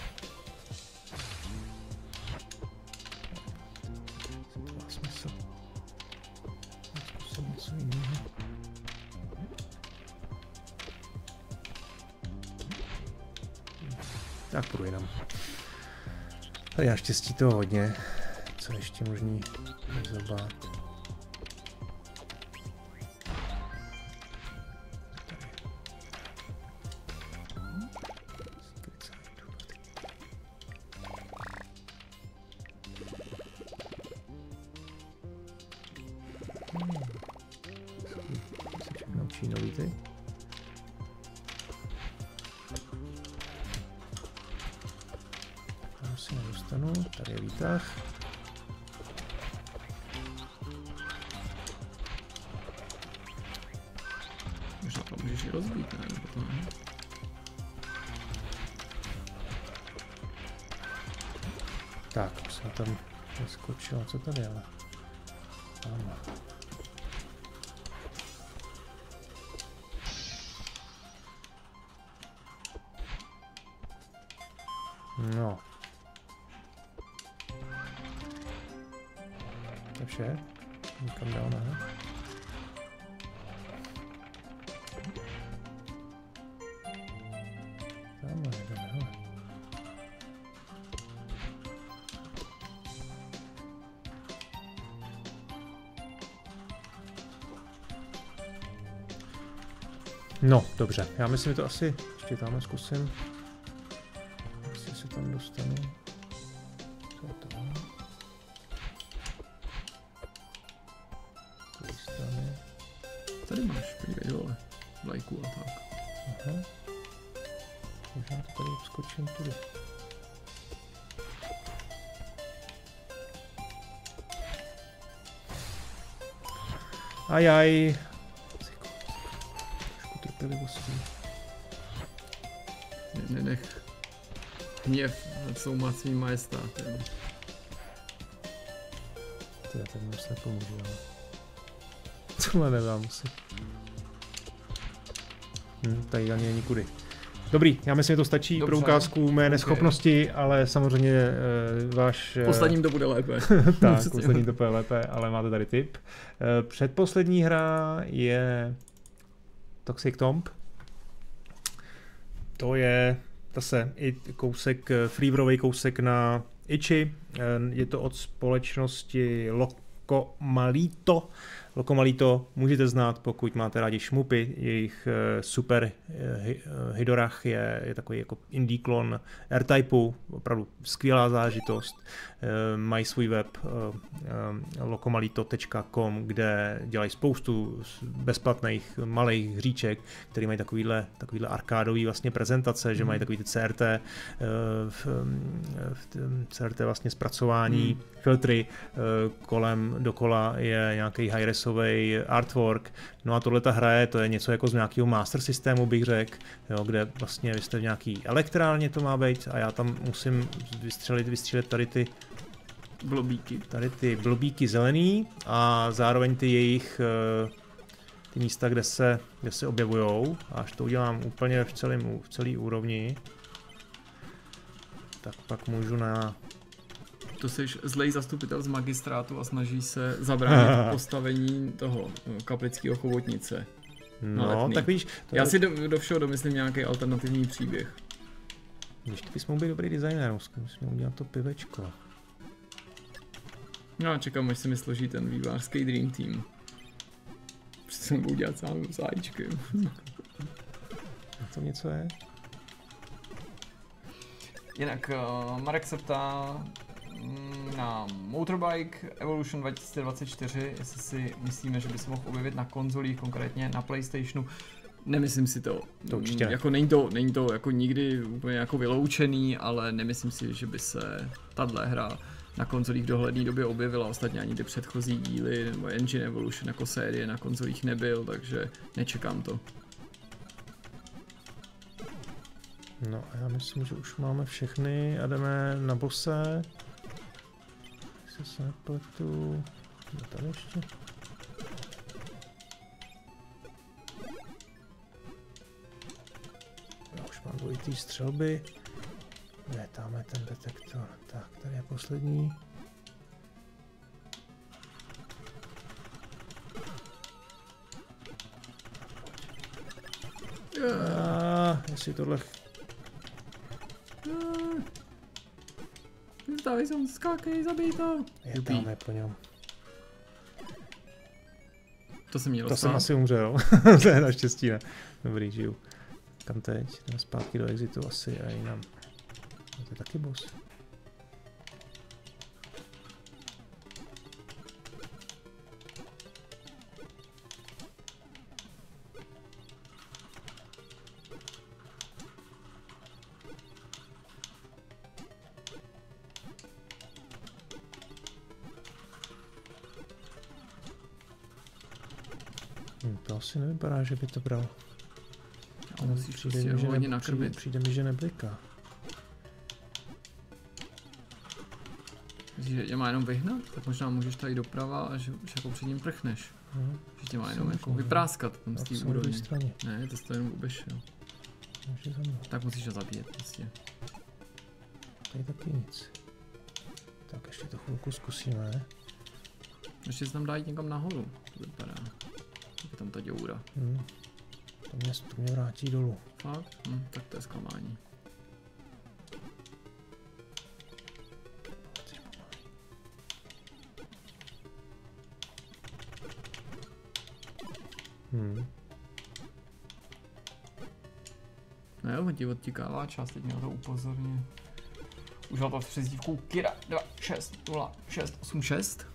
To má smysl. Zkusím něco jiného. Tak půjdu jinam. Tady naštěstí toho hodně. Co ještě možný zobát. Naučí nový ty. Tam si nedostanu, tady je výtah. Možná to můžeš i rozbít, ne? Nebo to ne? Tak, už jsem tam neskočil, co tady ale? Tam. No. To je vše? Nikam dál ne? Tamhle jdeme, hele. No, dobře. Já myslím, že to asi ještě tamhle zkusím. Jestli se tam dostanu. Co je to? Tady strany. Tady máš, podívej dole. Lajku a tak. Aha. Možná to tady skočím tudy. Ajaj. Trošku trpělivosti. Nenech hněv nad soumácím majestátem. Teda ten moc nepomůže, ale... Tohle nedám musím. Tady ani není kudy. Dobrý, já myslím, že to stačí pro ukázku mé neschopnosti, ale samozřejmě váš... Posledním to bude lépe. Tak, posledním to bude lépe, ale máte tady tip. Předposlední hra je Toxic Tomb. To je zase i kousek, freewareový kousek na Itchy. Je to od společnosti Locomalito. Locomalito můžete znát, pokud máte rádi šmupy. Jejich super Hidorach je takový jako indie klon R-Typeu, opravdu skvělá zážitost. Mají svůj web locomalito.com, kde dělají spoustu bezplatných malých hříček, které mají takovýhle arkádový vlastně prezentace, že mají takový ty CRT vlastně zpracování, filtry, kolem dokola je nějaký high-resový artwork. No a tohle ta hra to je něco jako z nějakého master systému, bych řekl, kde vlastně vy jste v nějaký elektrárně to má být a já tam musím vystřelit tady ty blobíky. Tady ty blobíky zelený a zároveň ty jejich ty místa, kde se objevujou. A až to udělám úplně v celé úrovni, tak pak můžu na... To jsi zlej zastupitel z magistrátu a snaží se zabránit postavení toho kaplického chobotnice. No, tak víš... Já si do všeho domyslím nějaký alternativní příběh. Když ty bys mohl být dobrý designér, musíme udělat to pivečko. Já čekám, až se mi složí ten vývářský Dream Team. Přece budu dělat sám zájíčky. Na tom něco je? Jinak Marek se ptá na Motorbike Evolution 2024, jestli si myslíme, že by se mohl objevit na konzolích, konkrétně na PlayStationu. Nemyslím si to. To určitě ne. Jako není to jako nikdy úplně jako vyloučený, ale nemyslím si, že by se tahle hra na konzolích v dohledné době objevila. Ostatně ani ty předchozí díly nebo Engine Evolution jako série na konzolích nebyl, takže nečekám to. No a já myslím, že už máme všechny a jdeme na bose. Jestli se nepletu... Tady ještě. Já už mám dvojitý střelby. Ne, tam je ten detektor. Tak, tady je poslední. Jestli tohle... Zdávej se, on skákej, zabij to. Je tam, je po něm. To se mělo To stát. jsem asi umřel. To je naštěstí, ne. Dobrý, žiju. Kam teď? Jdeme zpátky do exitu asi a jinam. To je taky boss. To asi nevypadá, že by to bral. Ale musíš prostě ho hodně nakrmit. Přijde mi, že nebliká. Myslíš, že tě má jenom vyhnat? Tak možná můžeš tady doprava a že jako před ním prchneš. Že tě má jenom jako vypráskat tam z té úrovni. Ne, to jsi to jenom obešel. Tak musíš ho zabíjet prostě. Tady taky nic. Tak ještě to chvilku zkusíme. Ještě se tam dá jít někam nahoru. To vypadá. Je tam ta děura. To mě vrátí dolů. Fakt? Tak to je zklamání. No jo, on ti odtikává čas, teď mě na to upozorně. Užil to s přezdívkou Kira 260686.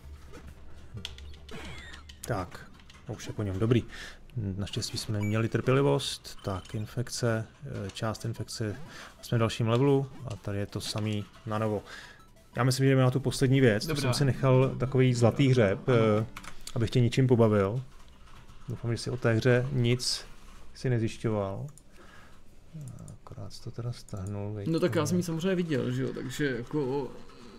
Tak, už je po něm dobrý. Naštěstí jsme měli trpělivost, tak infekce, část infekce jsme v dalším levelu a tady je to samý na novo. Já myslím, že jdeme na tu poslední věc, to jsem si nechal takový zlatý hřeb, abych tě ničím pobavil. Doufám, že si o té hře nic si nezjišťoval. Akorát to teda stáhnul. No tak já jsem ji samozřejmě viděl, že jo, takže jako...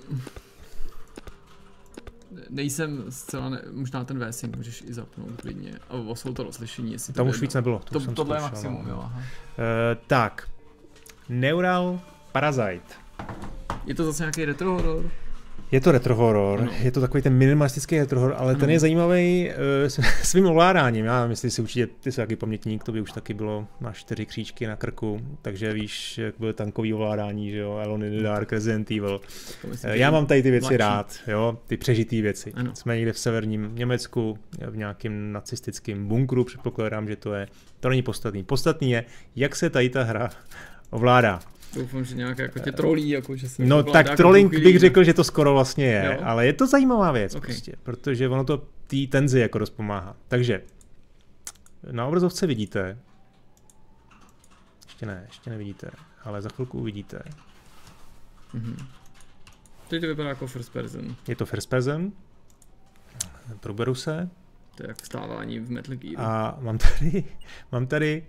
Nejsem zcela, možná ten VSync můžeš i zapnout klidně, a osvou to rozlišení, jestli tam už víc nebylo. Tohle je maximum, jo, aha. Tak, Neural Parasite. Je to zase nějaký retro horor? Je to retro horor, je to takový ten minimalistický retro horor, ale ten je zajímavý svým ovládáním. Já myslím si určitě, ty jsi taky pamětník, to by už taky bylo, máš 4 kříčky na krku, takže víš, jak bylo tankový ovládání, že jo, Alone in the Dark, Resident Evil. Já mám tady ty věci rád, jo, ty přežitý věci. Ano. Jsme někde v severním Německu, v nějakém nacistickém bunkru, předpokládám, že to není podstatný. Podstatný je, jak se tady ta hra ovládá. Doufám, že nějaké jako tě trolí, jako že se... No tak trolling bych řekl, že to skoro vlastně je, jo? Ale je to zajímavá věc prostě, protože ono to té tenzi jako dost pomáhá. Takže na obrazovce vidíte, ještě nevidíte, ale za chvilku uvidíte. Teď to vypadá jako first person. Je to first person, proberu se. To je jak vstávání v Metal Gear. A mám tady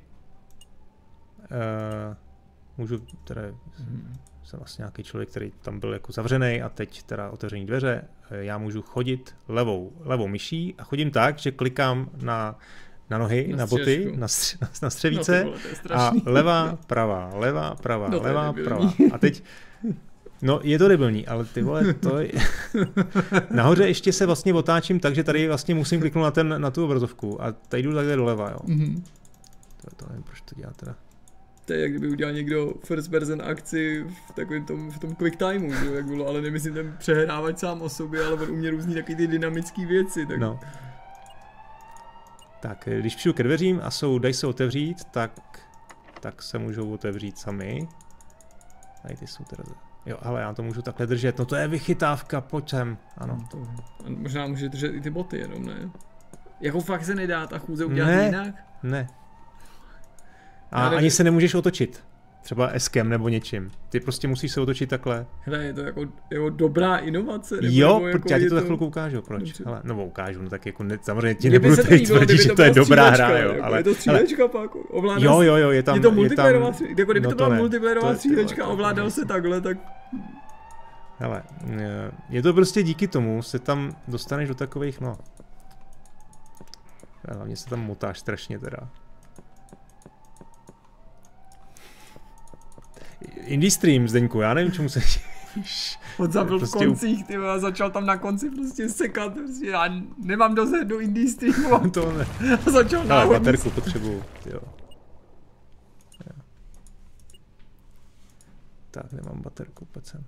můžu teda, jsem vlastně nějaký člověk, který tam byl jako zavřený a teď teda otevřený dveře, já můžu chodit levou myší a chodím tak, že klikám na nohy, na boty, na střevíce a levá, pravá, levá, pravá. A teď, no je to debilní, ale ty vole, to je... Nahoře ještě se vlastně otáčím tak, že tady vlastně musím kliknout na tu obrazovku a tady jdu takhle doleva, jo. To nevím, proč to dělá teda. To je, jak kdyby udělal někdo first person akci v tom quick timeu, že? Jak bylo, ale nemyslím ten přehrávat sám o sobě, ale on umě různý takový ty dynamické věci. Tak... No. Tak, když přijdu ke dveřím a dají se otevřít, tak se můžou otevřít sami. Tady ty jsou teda... Jo, ale já to můžu takhle držet, no to je vychytávka, pojď sem, ano. A možná může držet i ty boty jenom, ne? Jako fakt se nedá ta chůze udělat jinak? Ne. A ani se nemůžeš otočit. Třeba eskem nebo něčím. Ty prostě musíš se otočit takhle. Hele, je to jako dobrá inovace. Jo, jako já ti to za chvilku ukážu, proč? Hele, nebo ukážu, no tak jako samozřejmě ti nebudu teď tvrdit, že to je dobrá hra, jo. Ale, je to střílečka pak, ovládá jo, je tam... Je to multiplayerová střílečka, jako kdyby to byla multiplayerová střílečka, ovládal se takhle, tak... Hele, je to prostě díky tomu, se tam dostaneš do takových, no... Hlavně se tam motáš strašně teda. Indie stream, Zdeňku, já nevím, čemu se díš. On zabil prostě v koncích, ty a začal tam na konci prostě sekat, prostě já nemám dost do indie streamu. To ne. A začal náhodně. Baterku potřebuju, jo. Tak, nemám baterku, pojď sem.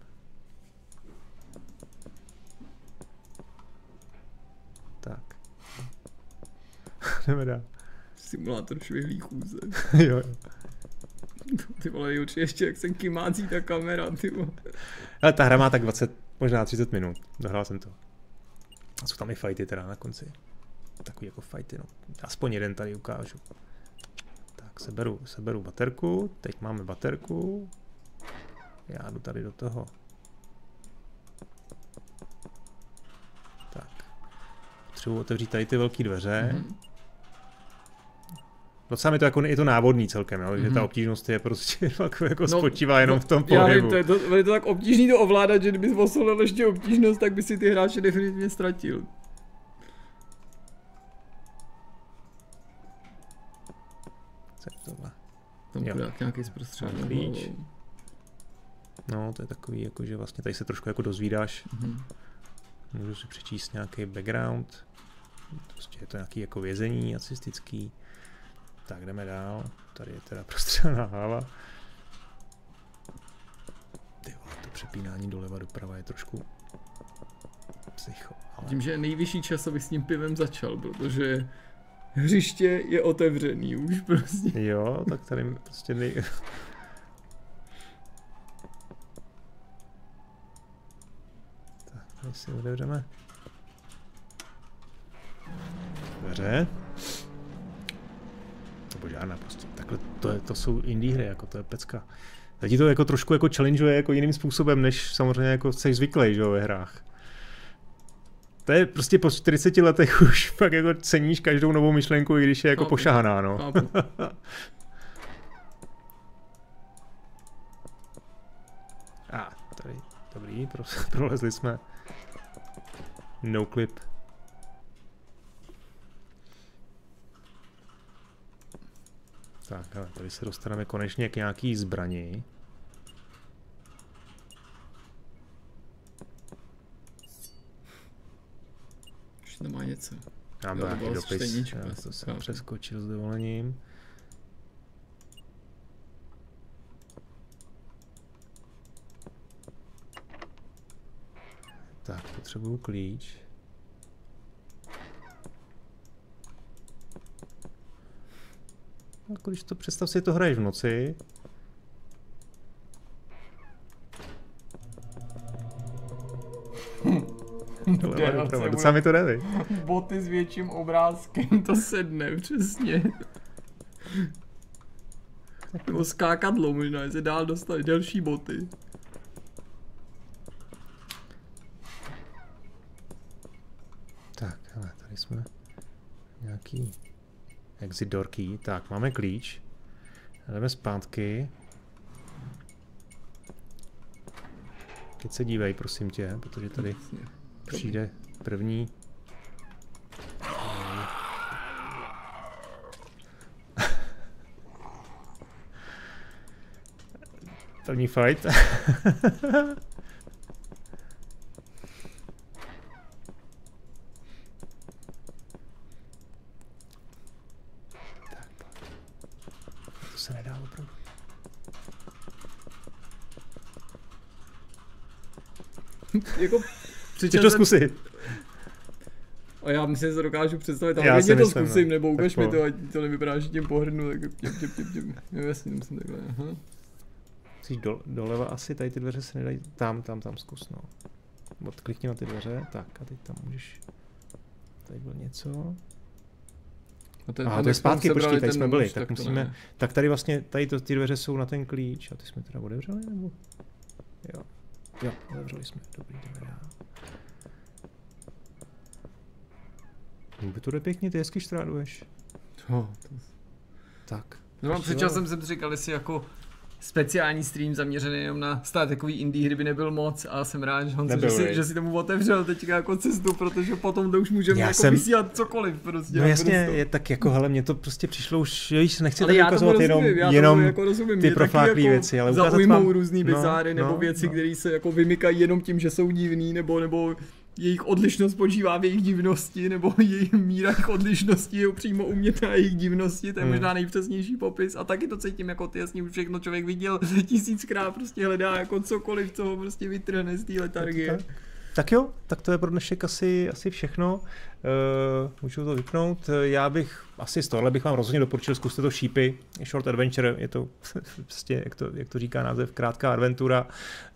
Tak. Jdeme dál. Simulátor švihlý chůze. Jo. Ty vole, určitě ještě jak se kymácí ta kamera, ty vole. Ale ta hra má tak 20, možná 30 minut, dohrál jsem to. A jsou tam i fighty teda na konci. Takový jako fighty, no. Aspoň jeden tady ukážu. Tak, seberu baterku, teď máme baterku. Já jdu tady do toho. Tak. Potřebuji otevřít tady ty velké dveře. Docela mi to jako je to návodný celkem, jo? Takže ta obtížnost je prostě jako spočívá jenom v tom pohybu. Je to tak obtížný to ovládat, že kdybys osolil ještě obtížnost, tak by si ty hráče definitivně ztratil. Tam bude nějaký zprostřední klíč. No, to je takový, jako, že vlastně tady se trošku jako dozvídáš. Můžu si přečíst nějaký background. Prostě je to nějaký jako vězení nacistický. Tak jdeme dál. Tady je teda prostřelená hlava. Ty vole, to přepínání doleva doprava je trošku psycho. Ale... Tím, že je nejvyšší čas, abych s tím pivem začal, protože hřiště je otevřený už prostě. Jo, tak tady prostě Tak, tady si otevřeme dveře. Nebo žádná prostě. Takhle to jsou indie hry, jako to je pecka. Teď to jako trošku jako challengeuje jako jiným způsobem, než samozřejmě jako jsi zvyklý, že jo, ve hrách. To je prostě po 40 letech už fakt jako ceníš každou novou myšlenku, i když je jako pošahaná, no. Tady, dobrý, prolezli jsme. No clip. Tak, ale tady se dostaneme konečně k nějaký zbrani. Už nemá něco. Mám nějaký dopis, to jsem přeskočil s dovolením. Tak, potřebuju klíč. Jako když to představ si, to hraješ v noci. Docela mi to jde. Boty s větším obrázkem, to sedne, přesně. Nebo skákadlo možná, jestli dál dostat delší boty. Tak, hele, tady jsme nějaký exit door key. Tak, máme klíč. Jdeme zpátky. Teď se dívej, prosím tě, protože tady přijde první. První fight. To se nedá opravdu. Jako Chceš to zkusit? A já myslím, že se dokážu představit, Já ale si to myslím, zkusím, no. nebo ukaž Tak mi to, ať to nevypadá, že tím pohrnu, tak jo, jasně, musím takhle, aha. Musíš doleva asi, tady ty dveře se nedají, tam zkus, no. Odklikni na ty dveře, tak a teď tam můžeš, tady bylo něco. To je zpátky, počkej, tady jsme byli, tak musíme, tak tady vlastně, tady ty dveře jsou na ten klíč a ty jsme teda otevřeli, nebo? Jo, otevřeli jsme, dobrý, jdeme dál. By to jde pěkně, ty hezky štráduješ. Tak. No, před jsem si říkal, jestli jako speciální stream zaměřený jenom na takový indie hry by nebyl moc, a jsem rád, že si tomu otevřel teďka jako cestu, protože potom to už můžeme jako vysílat cokoliv prostě. No jasně, je tak jako, hele, mně to prostě přišlo už, víš, nechci tady ukazovat jenom jako rozumím, ty profláklý jako věci, ale zaujmou různý bizáry nebo věci, které se jako vymykají jenom tím, že jsou divný, nebo jejich odlišnost spočívá v jejich divnosti, nebo jejich míra jejich odlišnosti je přímo umětá jejich divnosti, to je možná nejpřesnější popis, a taky to cítím jako ty, jasně už všechno člověk viděl 1000krát, prostě hledá jako cokoliv, co ho prostě vytrhne z té letargie. Tak jo, tak to je pro dnešek asi všechno. Můžu to vypnout. Já bych asi z tohle bych vám rozhodně doporučil, zkuste to Sheepy, Short Adventure, je to prostě, jak to říká název, krátká adventura,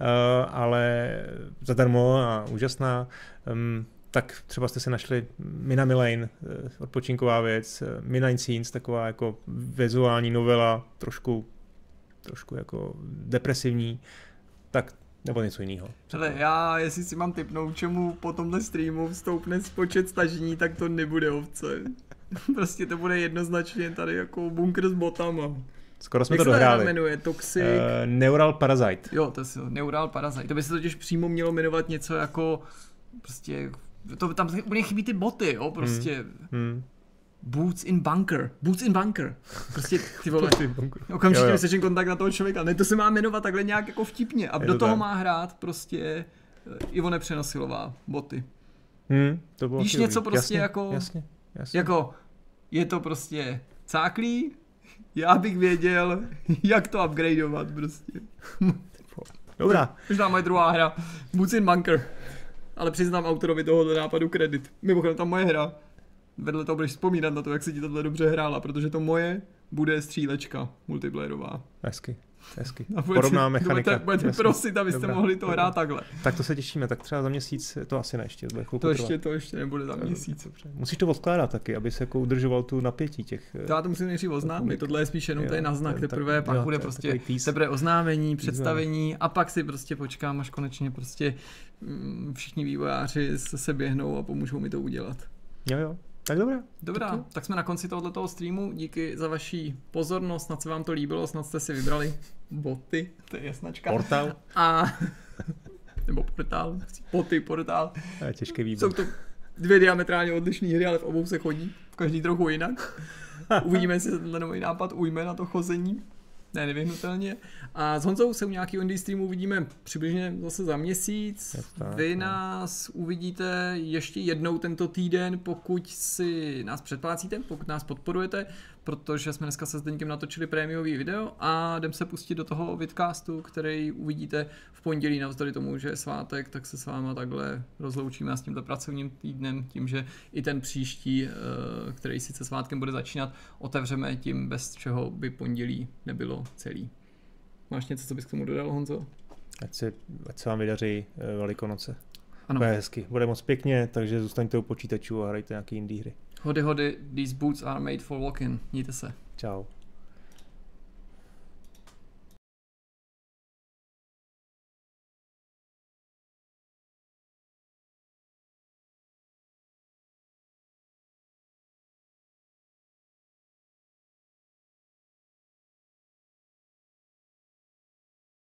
ale zadarmo a úžasná. Tak třeba jste si našli Minami Lane, odpočinková věc, Midnight Scenes, taková jako vizuální novela, trošku jako depresivní, tak nebo něco jiného. Ale já, jestli si mám tipnout, čemu po tomhle streamu vstoupne počet stažení, tak to nebude ovce. Prostě to bude jednoznačně tady jako bunkr s botama. Skoro jsme to dohráli. Jak se to jmenuje? Toxic? Neural Parasite. Jo, to je Neural Parasite. To by se totiž přímo mělo jmenovat něco jako prostě, tam úplně chybí ty boty, jo, prostě. Boots in bunker. Prostě ty vole. Okamžitě vysežím kontakt na toho člověka. Ne, to se má jmenovat takhle nějak jako vtipně. A do toho má hrát prostě Ivone Přenosilová, boty. To bylo víš něco prostě jasně, jako, jasně. Jako je to prostě cáklý, já bych věděl, jak to upgradeovat prostě. Dobrá. Možná moje druhá hra. Boots in bunker. Ale přiznám autorovi tohoto nápadu kredit. Mimochodem tam moje hra. Vedle toho budeš vzpomínat na to, jak se ti tohle dobře hrála, protože to moje bude střílečka multiplayerová. Hezky. Podobná mechanika. Budete prosit, abyste mohli to hrát takhle. Tak to se těšíme, tak třeba za měsíc, to asi ne ještě. To ještě nebude za měsíc. Dobře. Musíš to odkládat taky, aby se jako udržoval tu napětí těch. Já to musím nejdřív oznámit, tohle je spíš jenom tady na znak, teprve pak bude prostě teprve oznámení, představení a pak si prostě počkám, až konečně prostě všichni vývojáři se běhnou a pomůžou mi to udělat. Jo. Tak dobrá. Tak jsme na konci tohoto streamu. Díky za vaši pozornost, snad se vám to líbilo, snad jste si vybrali boty, to je značka. Portál. Nebo portál, portál. Těžký výbor. Jsou to dvě diametrálně odlišné hry, ale v obou se chodí, v každý trochu jinak. Uvidíme, jestli se tenhle nový nápad ujme na to chození. Ne, nevyhnutelně. A s Honzou se u nějakého indie streamu uvidíme přibližně zase za měsíc. Vy nás uvidíte ještě jednou tento týden, pokud si nás předplácíte, pokud nás podporujete, protože jsme dneska se Zdeňkem natočili prémiový video a jdem se pustit do toho vidcastu, který uvidíte v pondělí, navzdory tomu, že je svátek, tak se s váma takhle rozloučíme s tímto pracovním týdnem, tím, že i ten příští, který sice svátkem bude začínat, otevřeme tím, bez čeho by pondělí nebylo celý. Máš něco, co bys k tomu dodal, Honzo? Ať se vám vydaří Velikonoce. Ano. Bude hezky, bude moc pěkně, takže zůstaňte u počítačů a hrajte nějaký indie hry. Hody, these boots are made for walking. Mějte se. Čau.